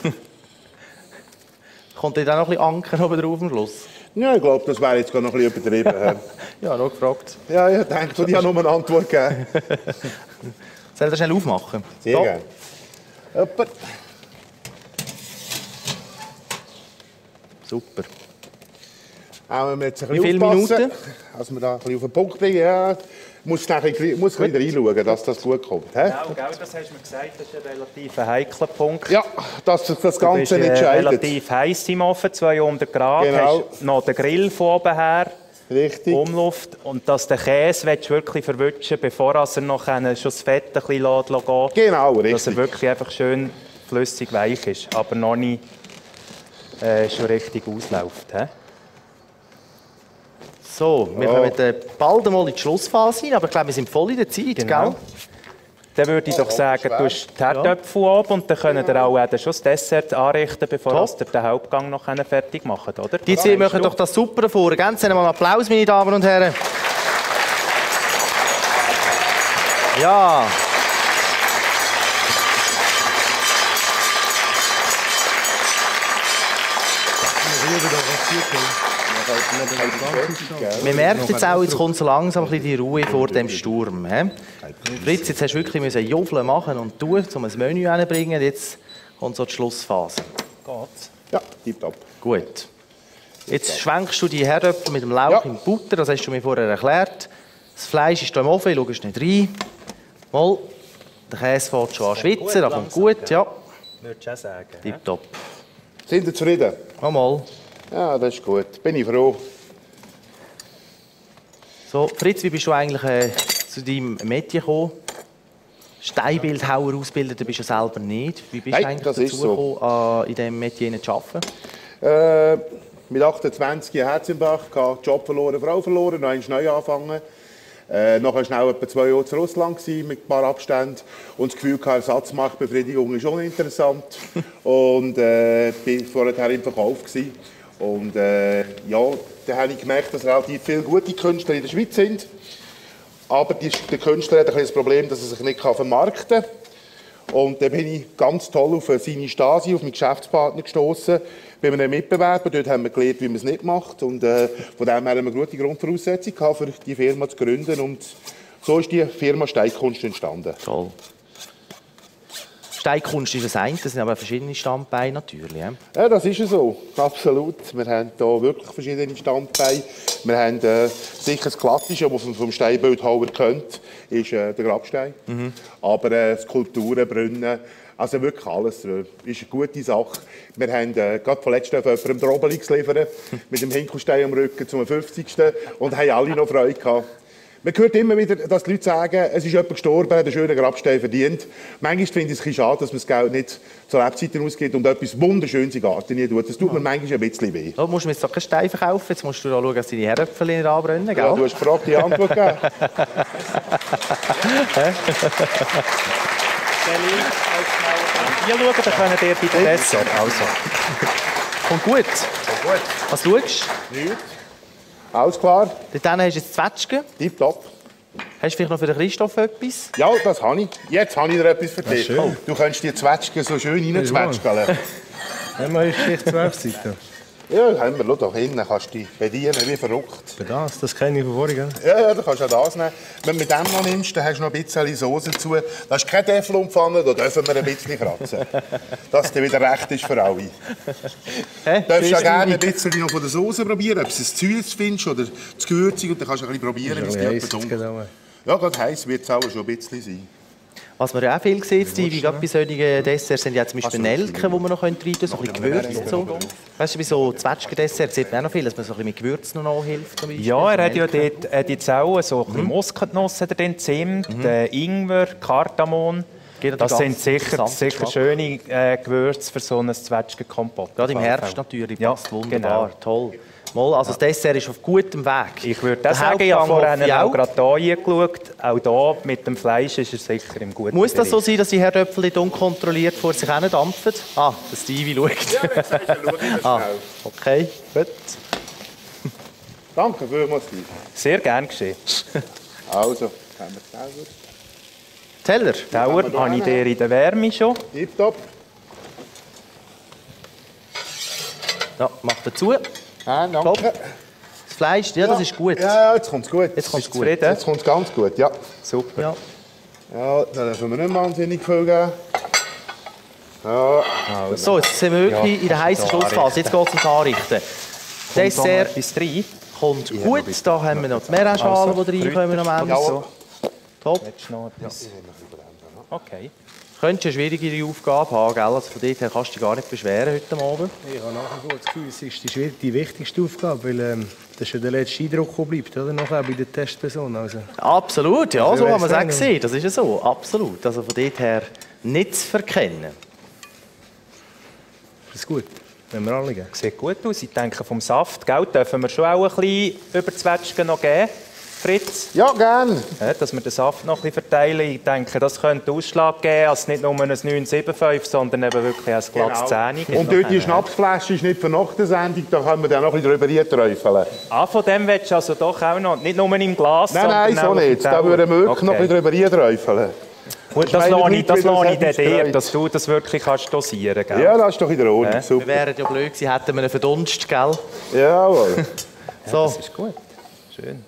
Kommt dir da noch ein bisschen Anker oben drauf am Schluss? Ja, ich glaube, das wäre jetzt noch ein bisschen übertrieben. Ja, noch gefragt. Ja, ich denke, ich habe nur eine Antwort gegeben. Soll ich das schnell aufmachen? Sehr so. gerne. Joppa. Super. Auch wenn wir jetzt ein Wie viele aufpassen, Minuten? dass wir da ein bisschen auf den Punkt bringen. Ja, muss ein bisschen, muss ein bisschen reinschauen, dass das gut kommt. He? Genau, genau, das hast du mir gesagt, das ist ein relativ heikler Punkt. Ja, dass sich das Ganze du bist, nicht äh, scheidet. relativ heiß im Ofen, zweihundert Grad, Genau. hast noch den Grill von oben her. Richtig. Umluft. Und dass der Käse willst du wirklich verwutschen, bevor er noch schon das Fett ein bisschen lässt gehen. Genau, richtig. Dass er wirklich einfach schön flüssig weich ist, aber noch nicht äh, schon richtig ausläuft. He? So, wir Ja. kommen äh, bald einmal in die Schlussphase rein, aber ich glaube, wir sind voll in der Zeit, Genau. gell? Dann würde ich doch sagen, du hast die Herdöpfel ab und dann könnt ihr auch äh, schon das Dessert anrichten, bevor ihr den Hauptgang noch fertig macht, oder? Die zwei machen doch das super vor. Ganz einmal einen Applaus, meine Damen und Herren. Ja. Wir merken jetzt auch, jetzt kommt so langsam ein bisschen die Ruhe vor dem Sturm. He? Fritz, jetzt hast du wirklich müssen Joveln machen und tun, um ein Menü hinzubringen. Jetzt kommt so die Schlussphase. Geht's? Ja, tipptopp. Gut. Jetzt schwenkst du die Herdöpfel mit dem Lauch Ja. in die Butter, das hast du mir vorher erklärt. Das Fleisch ist hier im Ofen, schaust nicht rein. Mal, der Käse fängt schon an zu schwitzen, das kommt gut, ja. Würdest du auch sagen. Tipptopp. Sind Sie zufrieden? Mal. Ja, das ist gut. Bin ich froh. So, Fritz, wie bist du eigentlich äh, zu deinem Metier gekommen? Steinbildhauer ausgebildet bist du selber nicht. Wie bist Nein, du eigentlich das dazu ist so. gekommen, äh, in diesem Metier zu arbeiten? Äh, mit achtundzwanzig Jahren Herzinfarkt, gehabt, Job verloren, Frau verloren, noch einmal neu angefangen. Äh, nachher schnell etwa zwei Jahre zu Russland gewesen, mit ein paar Abständen und das Gefühl gehabt, Ersatzmarktbefriedigung ist uninteressant und äh, bin vorher im Verkauf gewesen. Und äh, ja, da habe ich gemerkt, dass relativ viele gute Künstler in der Schweiz sind, aber die, der Künstler hat ein bisschen das Problem, dass er sich nicht vermarkten kann. Und dann bin ich ganz toll auf seine Stasi, auf meinen Geschäftspartner gestoßen, bei einem Mitbewerber. Dort haben wir gelernt, wie man es nicht macht. Und äh, von dem her haben wir eine gute Grundvoraussetzung gehabt, für die Firma zu gründen. Und so ist die Firma Steinkunst entstanden. Toll. Steinkunst ist das eine, das sind aber verschiedene Standbeine natürlich. Ja? Ja, das ist so, absolut. Wir haben hier wirklich verschiedene Standbeine. Wir haben äh, sicher das Klassische, was man vom Steinbildhauer kennt, ist äh, der Grabstein. Mhm. Aber äh, Skulpturen, Brunnen, also wirklich alles äh, ist eine gute Sache. Wir haben äh, gerade vorletzt jemandem den Obelix liefern, mit dem Hinkelstein am Rücken zum fünfzigsten und haben alle noch Freude gehabt. Man hört immer wieder, dass die Leute sagen, es ist jemand gestorben, hat einen schönen Grabstein verdient. Manchmal finde ich es ein bisschen schade, dass man das Geld nicht zu Lebzeiten ausgibt und etwas Wunderschönes in den Garten nie tut. Das tut mir manchmal ein bisschen weh. Da musst du mir jetzt doch keinen Stein verkaufen, jetzt musst du da schauen, dass deine Herdöpfel nicht anbrennen, gell? Ja, du hast gefragt, die Antwort gegeben. Hier schauen, dann könnt ihr bei der Dessert. Also. Kommt gut. Was schaust du? Nichts. Alles klar. Dann hast du jetzt Zwetschgen. Tipptopp. Hast du vielleicht noch für den Christoph etwas? Ja, das habe ich. Jetzt habe ich dir etwas für dich. schön. Du kannst die Zwetschgen so schön reinzwetschgeln. Einmal ist Schicht zwölf Seiten. Ja, haben wir. Schau da hinten, kannst du dich bedienen wie verrückt. Für das, das kenne ich von vorhin. Ja, ja, da kannst du auch das nehmen. Wenn du mit dem noch nimmst, dann hast du noch ein bisschen Soße dazu. Das ist keine Teflonpfanne, da dürfen wir ein bisschen kratzen. Dass es dann wieder recht ist für alle. Hey, du darfst ja gerne ein bisschen noch von der Soße probieren, ob du es zu süß findest oder zu gewürzig. Und dann kannst du ein bisschen probieren, wie es dir dunkel. Ja, gerade heiß wird es auch schon ein bisschen sein. Was man ja auch viel sieht, Stevie, gerade bei solchen Desserts sind ja zum Beispiel Nelken, die man noch rein tun können, so ein bisschen Gewürze. So. Weißt du, bei so Zwetschgen-Desserts sieht man auch noch viel, dass man so ein bisschen mit Gewürzen noch hilft. Ja, er hat ja dort äh, jetzt auch so ein bisschen Muskatnuss drin, Zimt, mhm. äh, Ingwer, Kardamom. Das sind sicher, sicher schöne äh, Gewürze für so ein Zwetschgenkompott. Gerade im Herbst natürlich, passt ja, wunderbar, genau. Toll. Mal, also das Dessert ist auf gutem Weg. Ich würde das sagen, ich habe vorhin auch gerade hier angeschaut. Auch hier mit dem Fleisch ist er sicher im guten Muss das so Bereich. sein, dass die Herdöpfel unkontrolliert vor sich hin dampfen? Ah, der Stevie schaut. Ja, das sagst du, schau ich das ah, schnell. okay, gut. Danke vielmals, Stevie. Sehr gern geschehen. Also, haben wir Tauer. Teller, Tauer habe ich dir in der Wärme schon. Tipptopp. Ja, mach dazu. Ah, danke. Das Fleisch, ja, das ist gut. Ja, jetzt kommt es gut. Jetzt kommt es gut. Jetzt kommt es ganz gut, ja. Super. Ja, ja dann dürfen wir nicht wahnsinnig viel geben. Ja. So, jetzt sind wir wirklich Ja, in der heißen Schlussphase. Jetzt geht es ums Anrichten. Dessert bis drei. kommt gut. Da haben wir noch die Meerschalen, Also, die reinkommen am Ende. so. Top. Willst du noch etwas? Okay. Könntest eine schwierigere Aufgabe haben, gell? Also von dort her kannst du dich gar nicht beschweren heute Abend. Ich habe nach wie vor das Gefühl, es ist die, schwierig, die wichtigste Aufgabe, weil ähm, das ist ja der letzte Eindruck, der bleibt, oder? Nachher bei der Testperson. Also. Absolut, ja, Also, so haben wir es auch sagen. gesehen. Das ist ja so, absolut. Also von dort her nicht zu verkennen. Das ist gut, wenn wir alle gehen. Sieht gut aus. Ich denke, vom Saft gell, dürfen wir schon auch ein bisschen über die Zwetschgen noch geben. Fritz? Ja, gerne. Ja, dass wir den Saft noch ein bisschen verteilen. Ich denke, das könnte Ausschlag geben, als nicht nur ein neun sieben fünf, sondern eben wirklich ein glattes zehn. Und dort die Schnapsflasche ist nicht für nach der Sendung, da können wir dann noch ein bisschen drüber träufeln. Ah, von dem willst du also doch auch noch, nicht nur im Glas, Nein, nein, so nicht. Da würden wir wirklich okay. noch ein bisschen drüber träufeln. Gut, das lasse ich, das lasse ich dir, dir, dass du das wirklich kannst dosieren kannst. Ja, das ist doch in der Ordnung. Ja. Super. Wir wären ja blöd gewesen, hätten wir einen Verdunst, gell? Jawohl. So. Ja, das ist gut. Schön.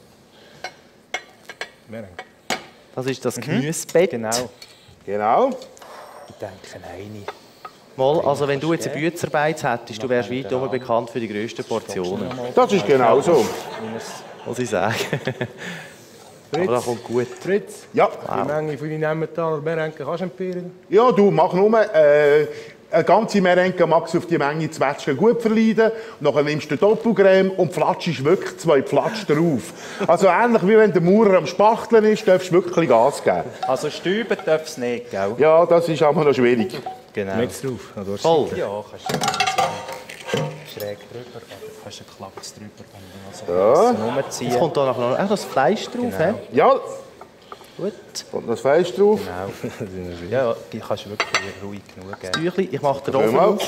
Das ist das Gemüsebett. Genau. Genau. Ich denke, eine. Mal, also wenn du jetzt eine Büzerbeiz hättest, du wärst weit herum bekannt für die grössten Portionen. Das ist genau so. Muss ich sagen. Aber das kommt gut. Fritz, ja. Die Menge von deinen Emmentaler Merenken kannst du empfehlen? Ja, du, mach nur äh, eine ganze Merenke magst du auf die Menge Zwetschgen gut verleiden. Nachher nimmst du Doppelcreme und flatschst wirklich zwei Flatsch drauf. Also ähnlich wie wenn der Maurer am Spachteln ist, darfst du wirklich Gas geben. Also stüben darf es nicht, gell? Ja, das ist aber noch schwierig. Genau. Mit drauf. Ja, Voll. Ja, kannst du schräg drüber oder kannst du einen Klapps drüber Ja. und dann so Jetzt kommt da noch ach, das Fleisch drauf, Genau. he? Ja. Gut. Und das Fleisch drauf. Genau. Ja, die kannst du wirklich ruhig genug geben. Tüchli, ich mache den Schau Ofen mal. auf.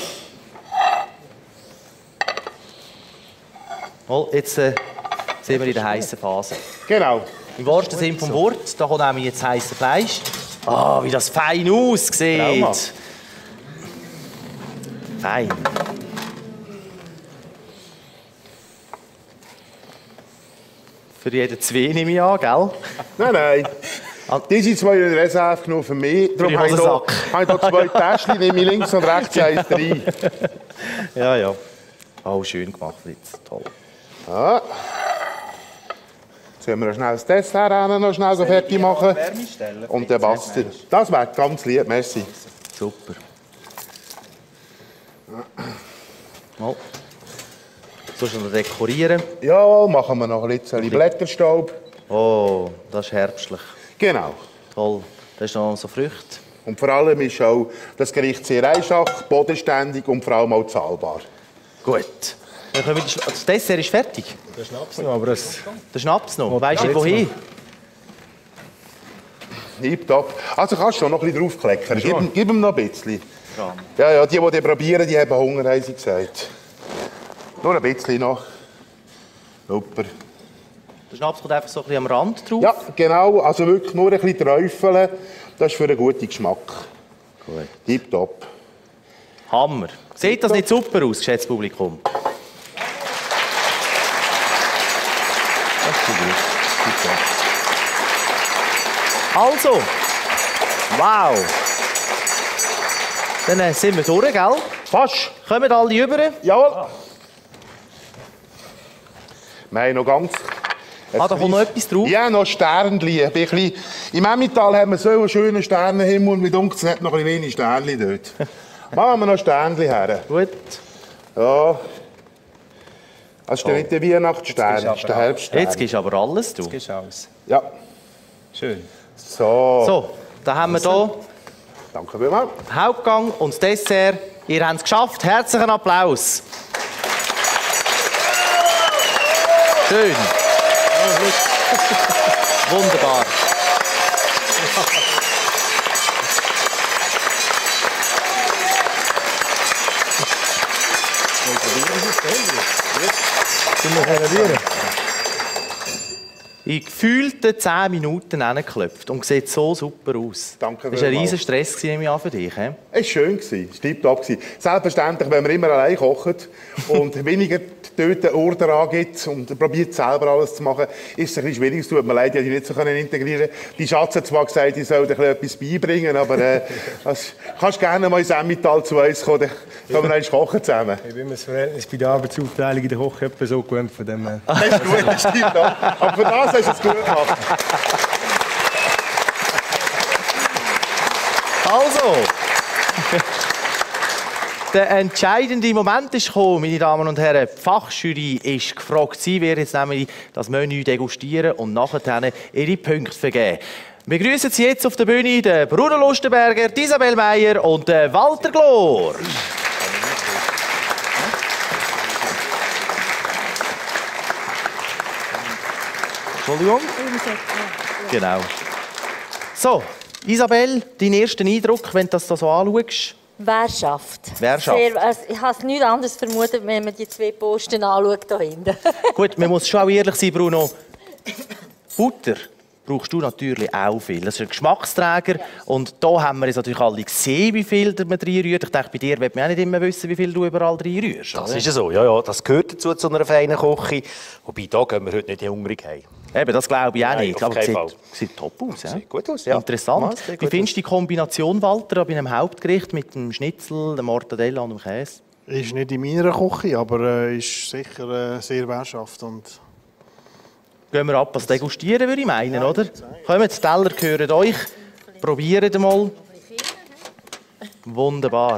Mal, jetzt äh, sind wir in der heißen Phase. Genau. Im wahrsten Sinne vom Wort, da kommt nämlich jetzt heißes Fleisch. Ah, wie das fein aussieht. Trauma. Fein. Für jeden zwei nehme ich an, gell? Nein, nein. Diese zwei in der Reserve genommen für mich. Darum die habe ich Hosensack. hier habe ich hier zwei Täschchen, nehme ich links und rechts eins rein. Ja, ja. Oh, schön gemacht, Fritz. Toll. Ja. Jetzt können wir noch schnell das Dessert auch noch schnell so fertig machen. Und der Basta. Das wäre ganz lieb, merci. Super. Mal. So schon noch dekorieren. Ja, machen wir noch ein bisschen Blätterstaub. Oh, das ist herbstlich. Genau. Toll. Das ist noch so Früchte. Und vor allem ist auch das Gericht sehr einfach, bodenständig und vor allem auch zahlbar. Gut. Dann können wir die Sch- das Dessert ist fertig. Der Schnaps noch, aber das... Der Schnaps noch. Weißt du nicht, wohin? Tipptopp. Also kannst du noch ein bisschen draufkleckern. Gib, ihm- gib ihm noch ein bisschen. Ja. Ja, ja, die, die das probieren, die haben Hunger, haben sie gesagt. Nur ein bisschen noch. Super. Der Schnaps kommt einfach so ein bisschen am Rand drauf. Ja, genau. Also wirklich nur ein bisschen träufeln. Das ist für einen guten Geschmack. Gut. Tipptopp. Hammer. Sieht das nicht super aus, geschätztes Publikum? Also, wow. Dann äh, sind wir durch, gell? Fast. Kommen alle rüber? Jawohl. Wir haben noch ganz... Ah, da kommt noch etwas drauf? Ja, noch Sternchen. Bisschen... Im Emmental haben wir so einen schönen Sternenhimmel und mit uns hat noch ein wenig Sternchen dort. Machen wir noch Sternchen her. Gut. Ja. Das ist ja nicht der Weihnachtsstern, das ist der Herbststern. Jetzt gibst du aber alles, du. Jetzt gibst du alles. Ja. Schön. So. So, da haben wir hier Danke vielmals. Hauptgang und das Dessert. Ihr habt es geschafft. Herzlichen Applaus. Schön. Wunderbar. In gefühlten zehn Minuten hingeklopft und sieht so super aus. Danke das war ein vielmals. riesen Stress nehme ich an, für dich. He? Es war schön, es war tipptopp. Selbstverständlich, wenn man immer allein kocht und weniger dort einen Order angibt und probiert selber alles zu machen, ist es ein bisschen schwierig. Es tut mir leid, ich konnte die nicht so integrieren. Die Schatz hat zwar gesagt, ich soll dir etwas beibringen, aber äh, das, kannst gerne mal ins Emmental zu uns kommen, dann können wir einmal kochen zusammen. Ich bin mir das Verhältnis bei der Arbeitsaufteilung in der Küche etwa so gewöhnt von dem. Äh. Das ist gut, das stimmt auch. Aber für das hast du es gut gemacht. Also, der entscheidende Moment ist gekommen, meine Damen und Herren. Die Fachjury ist gefragt. Sie wird jetzt nämlich das Menü degustieren und nachher ihre Punkte vergeben. Wir begrüßen Sie jetzt auf der Bühne den Bruno Lustenberger, die Isabel Meyer und den Walter Glor. Entschuldigung. Genau. So, Isabel, dein erster Eindruck, wenn du das so anschaust? Wer schafft? Wer schafft? Sehr, also ich habe es nichts anderes vermutet, wenn man die zwei Posten anschaut hier hinten. Gut, man muss schon auch ehrlich sein, Bruno. Butter brauchst du natürlich auch viel. Das ist ein Geschmacksträger. Und da haben wir jetzt natürlich alle gesehen, wie viel man reinrührt. Ich denke, bei dir wird man auch nicht immer wissen, wie viel du überall reinrührst. Das oder? ist ja so, ja, ja. Das gehört dazu, zu einer feinen Küche. Wobei, da gehen wir heute nicht hungrig heim. Eben, das glaube ich auch Nein, nicht. auf Aber keinen sieht, Fall. sieht top aus. Ja? Sieht gut aus, ja. Interessant. Ja, sieht Wie gut findest aus. du die Kombination, Walter, bei einem Hauptgericht mit dem Schnitzel, dem Mortadella und dem Käse? Ist nicht in meiner Küche, aber äh, ist sicher äh, sehr währhaft. Und Gehen wir ab, was degustieren, würde ich meinen, oder? Kommt, die Teller gehören euch. Probiert mal. Wunderbar.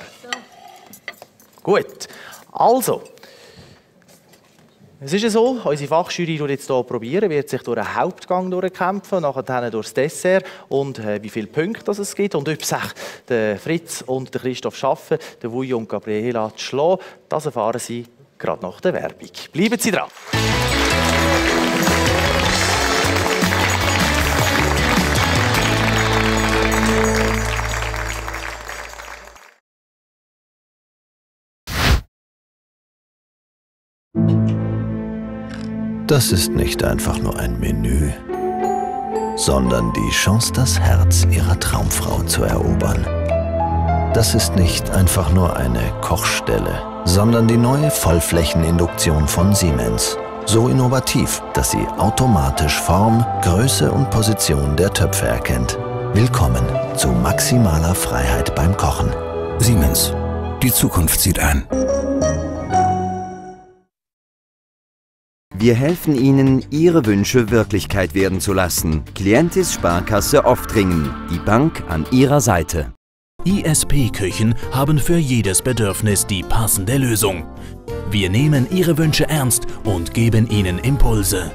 Gut. Also. Es ist ja so, unsere Fachjury wird jetzt hier probieren, wird sich durch einen Hauptgang durchkämpfen, nachher durch das Dessert und äh, wie viele Punkte das es gibt und ob sich der Fritz und der Christoph schaffen, der Wuyi und Gabriela zu schlagen, das erfahren Sie gerade nach der Werbung. Bleiben Sie dran! Das ist nicht einfach nur ein Menü, sondern die Chance, das Herz Ihrer Traumfrau zu erobern. Das ist nicht einfach nur eine Kochstelle, sondern die neue Vollflächeninduktion von Siemens. So innovativ, dass sie automatisch Form, Größe und Position der Töpfe erkennt. Willkommen zu maximaler Freiheit beim Kochen. Siemens. Die Zukunft zieht ein. Wir helfen Ihnen, Ihre Wünsche Wirklichkeit werden zu lassen. Clientis Sparkasse Oftringen, die Bank an Ihrer Seite. I S P-Küchen haben für jedes Bedürfnis die passende Lösung. Wir nehmen Ihre Wünsche ernst und geben Ihnen Impulse.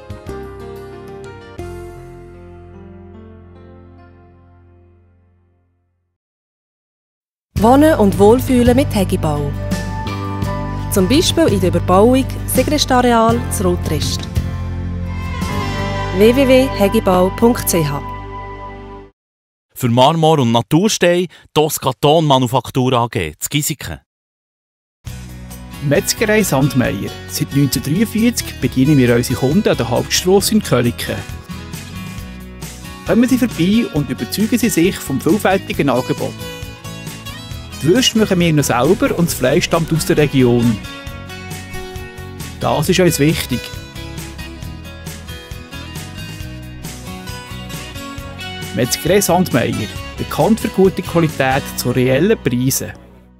Wohnen und Wohlfühlen mit Hegibau. Zum Beispiel in der Überbauung Sigrist-Areal zu Rotrist. w w w punkt hegibau punkt c h Für Marmor und Naturstein Tosca Tonmanufaktur A G, zu Giesiken. Metzgerei Sandmeier. Seit neunzehnhundertdreiundvierzig bedienen wir unsere Kunden an der Hauptstrasse in Köliken. Kommen Sie vorbei und überzeugen Sie sich vom vielfältigen Angebot. Die Würste machen wir noch selber und das Fleisch stammt aus der Region. Das ist uns wichtig. Metzgerei Sandmeier. Bekannt für gute Qualität zu reellen Preisen.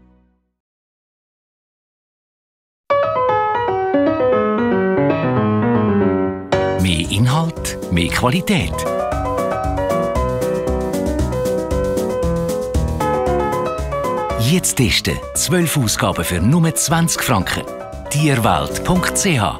Mehr Inhalt, mehr Qualität. Jetzt testen zwölf Ausgaben für nur zwanzig Franken. tierwelt punkt c h.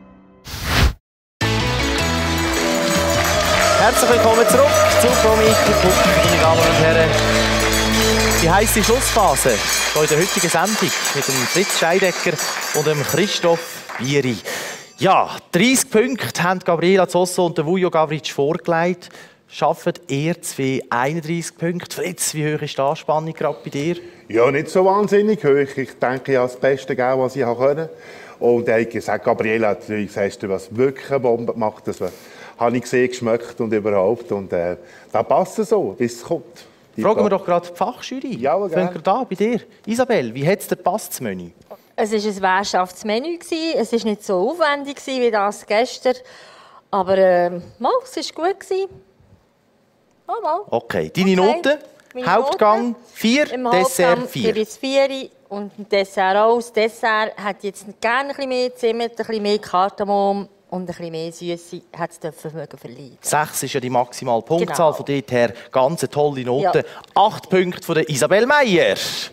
Herzlich willkommen zurück zu Promi to Cook, meine Damen und Herren. Die heisse Schlussphase hier in der heutigen Sendung mit dem Fritz Scheidecker und dem Christoph Bieri. Ja, dreissig Punkte haben Gabriela Zosso und der Vujo Gavric vorgelegt. Schaffen ihr zwei einunddreissig Punkte? Fritz, wie hoch ist die Anspannung gerade bei dir? Ja, nicht so wahnsinnig hoch. Ich denke, ich habe das Beste gegeben, was ich konnte. Und ich habe gesagt, Gabriela hat gesagt, du hast wirklich eine Bombe gemacht. Das habe ich gesehen, geschmeckt und überhaupt. Und äh, das passt so, bis es kommt. Die Fragen wir doch gerade die Fachjury. Ja, aber gerne. Fangen wir da bei dir. Isabel, wie hat es dir gepasst, das Menü? Es war ein Wirtschaftsmenü. Es war nicht so aufwendig wie das gestern. Aber äh, mal, es war gut. Mal, mal. Okay, deine Okay. Noten? Meine Hauptgang Noten? vier, Im Dessert Hauptgang vier. für das vier und ein Dessert auch. Das Dessert hat jetzt gerne ein bisschen mehr Zimt, ein bisschen mehr Kardamom und ein bisschen mehr Süße hat es Vermögen verliehen. Sechs ist ja die maximale Punktzahl. Genau. Von dort her ganz eine tolle Note. Ja. Acht Punkte von der Isabel Meier.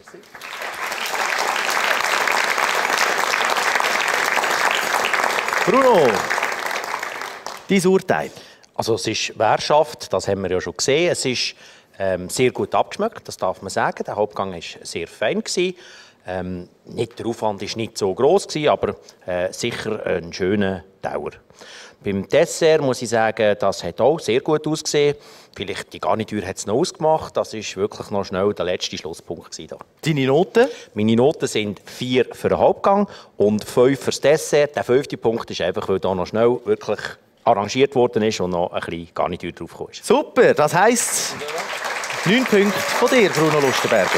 Bruno, dein Urteil? Also es ist Währschaft, das haben wir ja schon gesehen. Es ist ähm, sehr gut abgeschmeckt, das darf man sagen. Der Hauptgang war sehr fein. Ähm, nicht, der Aufwand war nicht so gross, aber äh, sicher ein schöner Dauer. Beim Dessert muss ich sagen, das hat auch sehr gut ausgesehen. Vielleicht die Garnitur hat es noch ausgemacht. Das war wirklich noch schnell der letzte Schlusspunkt. Da. Deine Noten? Meine Noten sind vier für den Hauptgang und fünf für das Dessert. Der fünfte Punkt ist einfach, weil da noch schnell wirklich arrangiert worden ist und noch ein bisschen Garnitur drauf gekommen ist. Super, das heisst neun Punkte von dir, Bruno Lustenberger.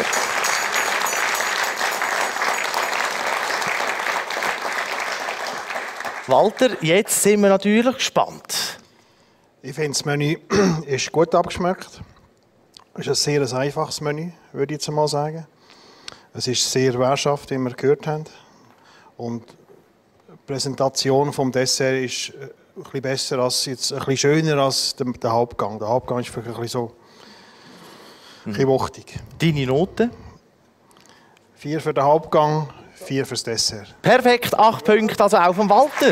Walter, jetzt sind wir natürlich gespannt. Ich finde, das Menü ist gut abgeschmeckt. Es ist ein sehr einfaches Menü, würde ich jetzt mal sagen. Es ist sehr währhaft, wie wir gehört haben. Und die Präsentation des Desserts ist ein bisschen besser, als jetzt, ein bisschen schöner als der, der Hauptgang. Der Hauptgang ist wirklich ein bisschen so ein bisschen wuchtig. Deine Noten? Vier für den Hauptgang, vier fürs Dessert. Perfekt, acht Punkte also auch vom Walter.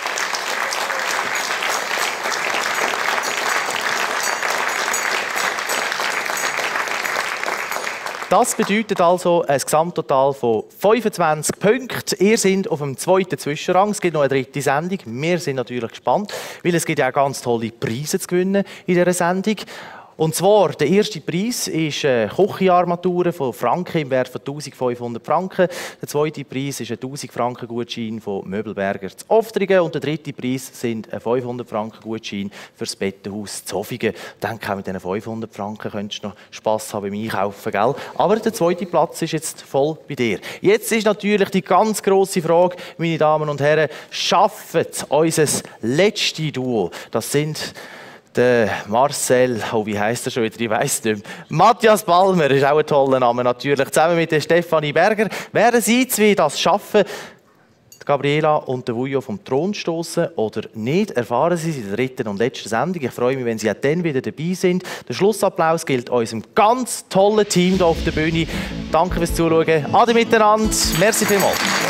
Das bedeutet also ein Gesamttotal von fünfundzwanzig Punkten. Ihr seid auf dem zweiten Zwischenrang. Es gibt noch eine dritte Sendung. Wir sind natürlich gespannt, weil es gibt ja auch ganz tolle Preise zu gewinnen in dieser Sendung. Und zwar, der erste Preis ist eine Küchenarmatur von Franken im Wert von eintausendfünfhundert Franken. Der zweite Preis ist ein tausend Franken Gutschein von Möbelberger zu Oftringen. Und der dritte Preis sind ein fünfhundert Franken Gutschein für das Bettenhaus zu Zofingen. Ich denke, auch mit diesen fünfhundert Franken könntest du noch Spass haben beim Einkaufen, gell? Aber der zweite Platz ist jetzt voll bei dir. Jetzt ist natürlich die ganz grosse Frage, meine Damen und Herren, schafft unser letztes Duo, das sind der Marcel, oh, wie heisst er schon wieder? Ich weiss nicht mehr. Matthias Balmer ist auch ein toller Name natürlich. Zusammen mit der Stefanie Berger werden sie zwei das schaffen, die Gabriela und der Vujo vom Thron stoßen oder nicht. Erfahren Sie in der dritten und letzten Sendung. Ich freue mich, wenn Sie auch dann wieder dabei sind. Der Schlussapplaus gilt unserem ganz tollen Team hier auf der Bühne. Danke fürs Zuschauen. Ade miteinander. Merci vielmals.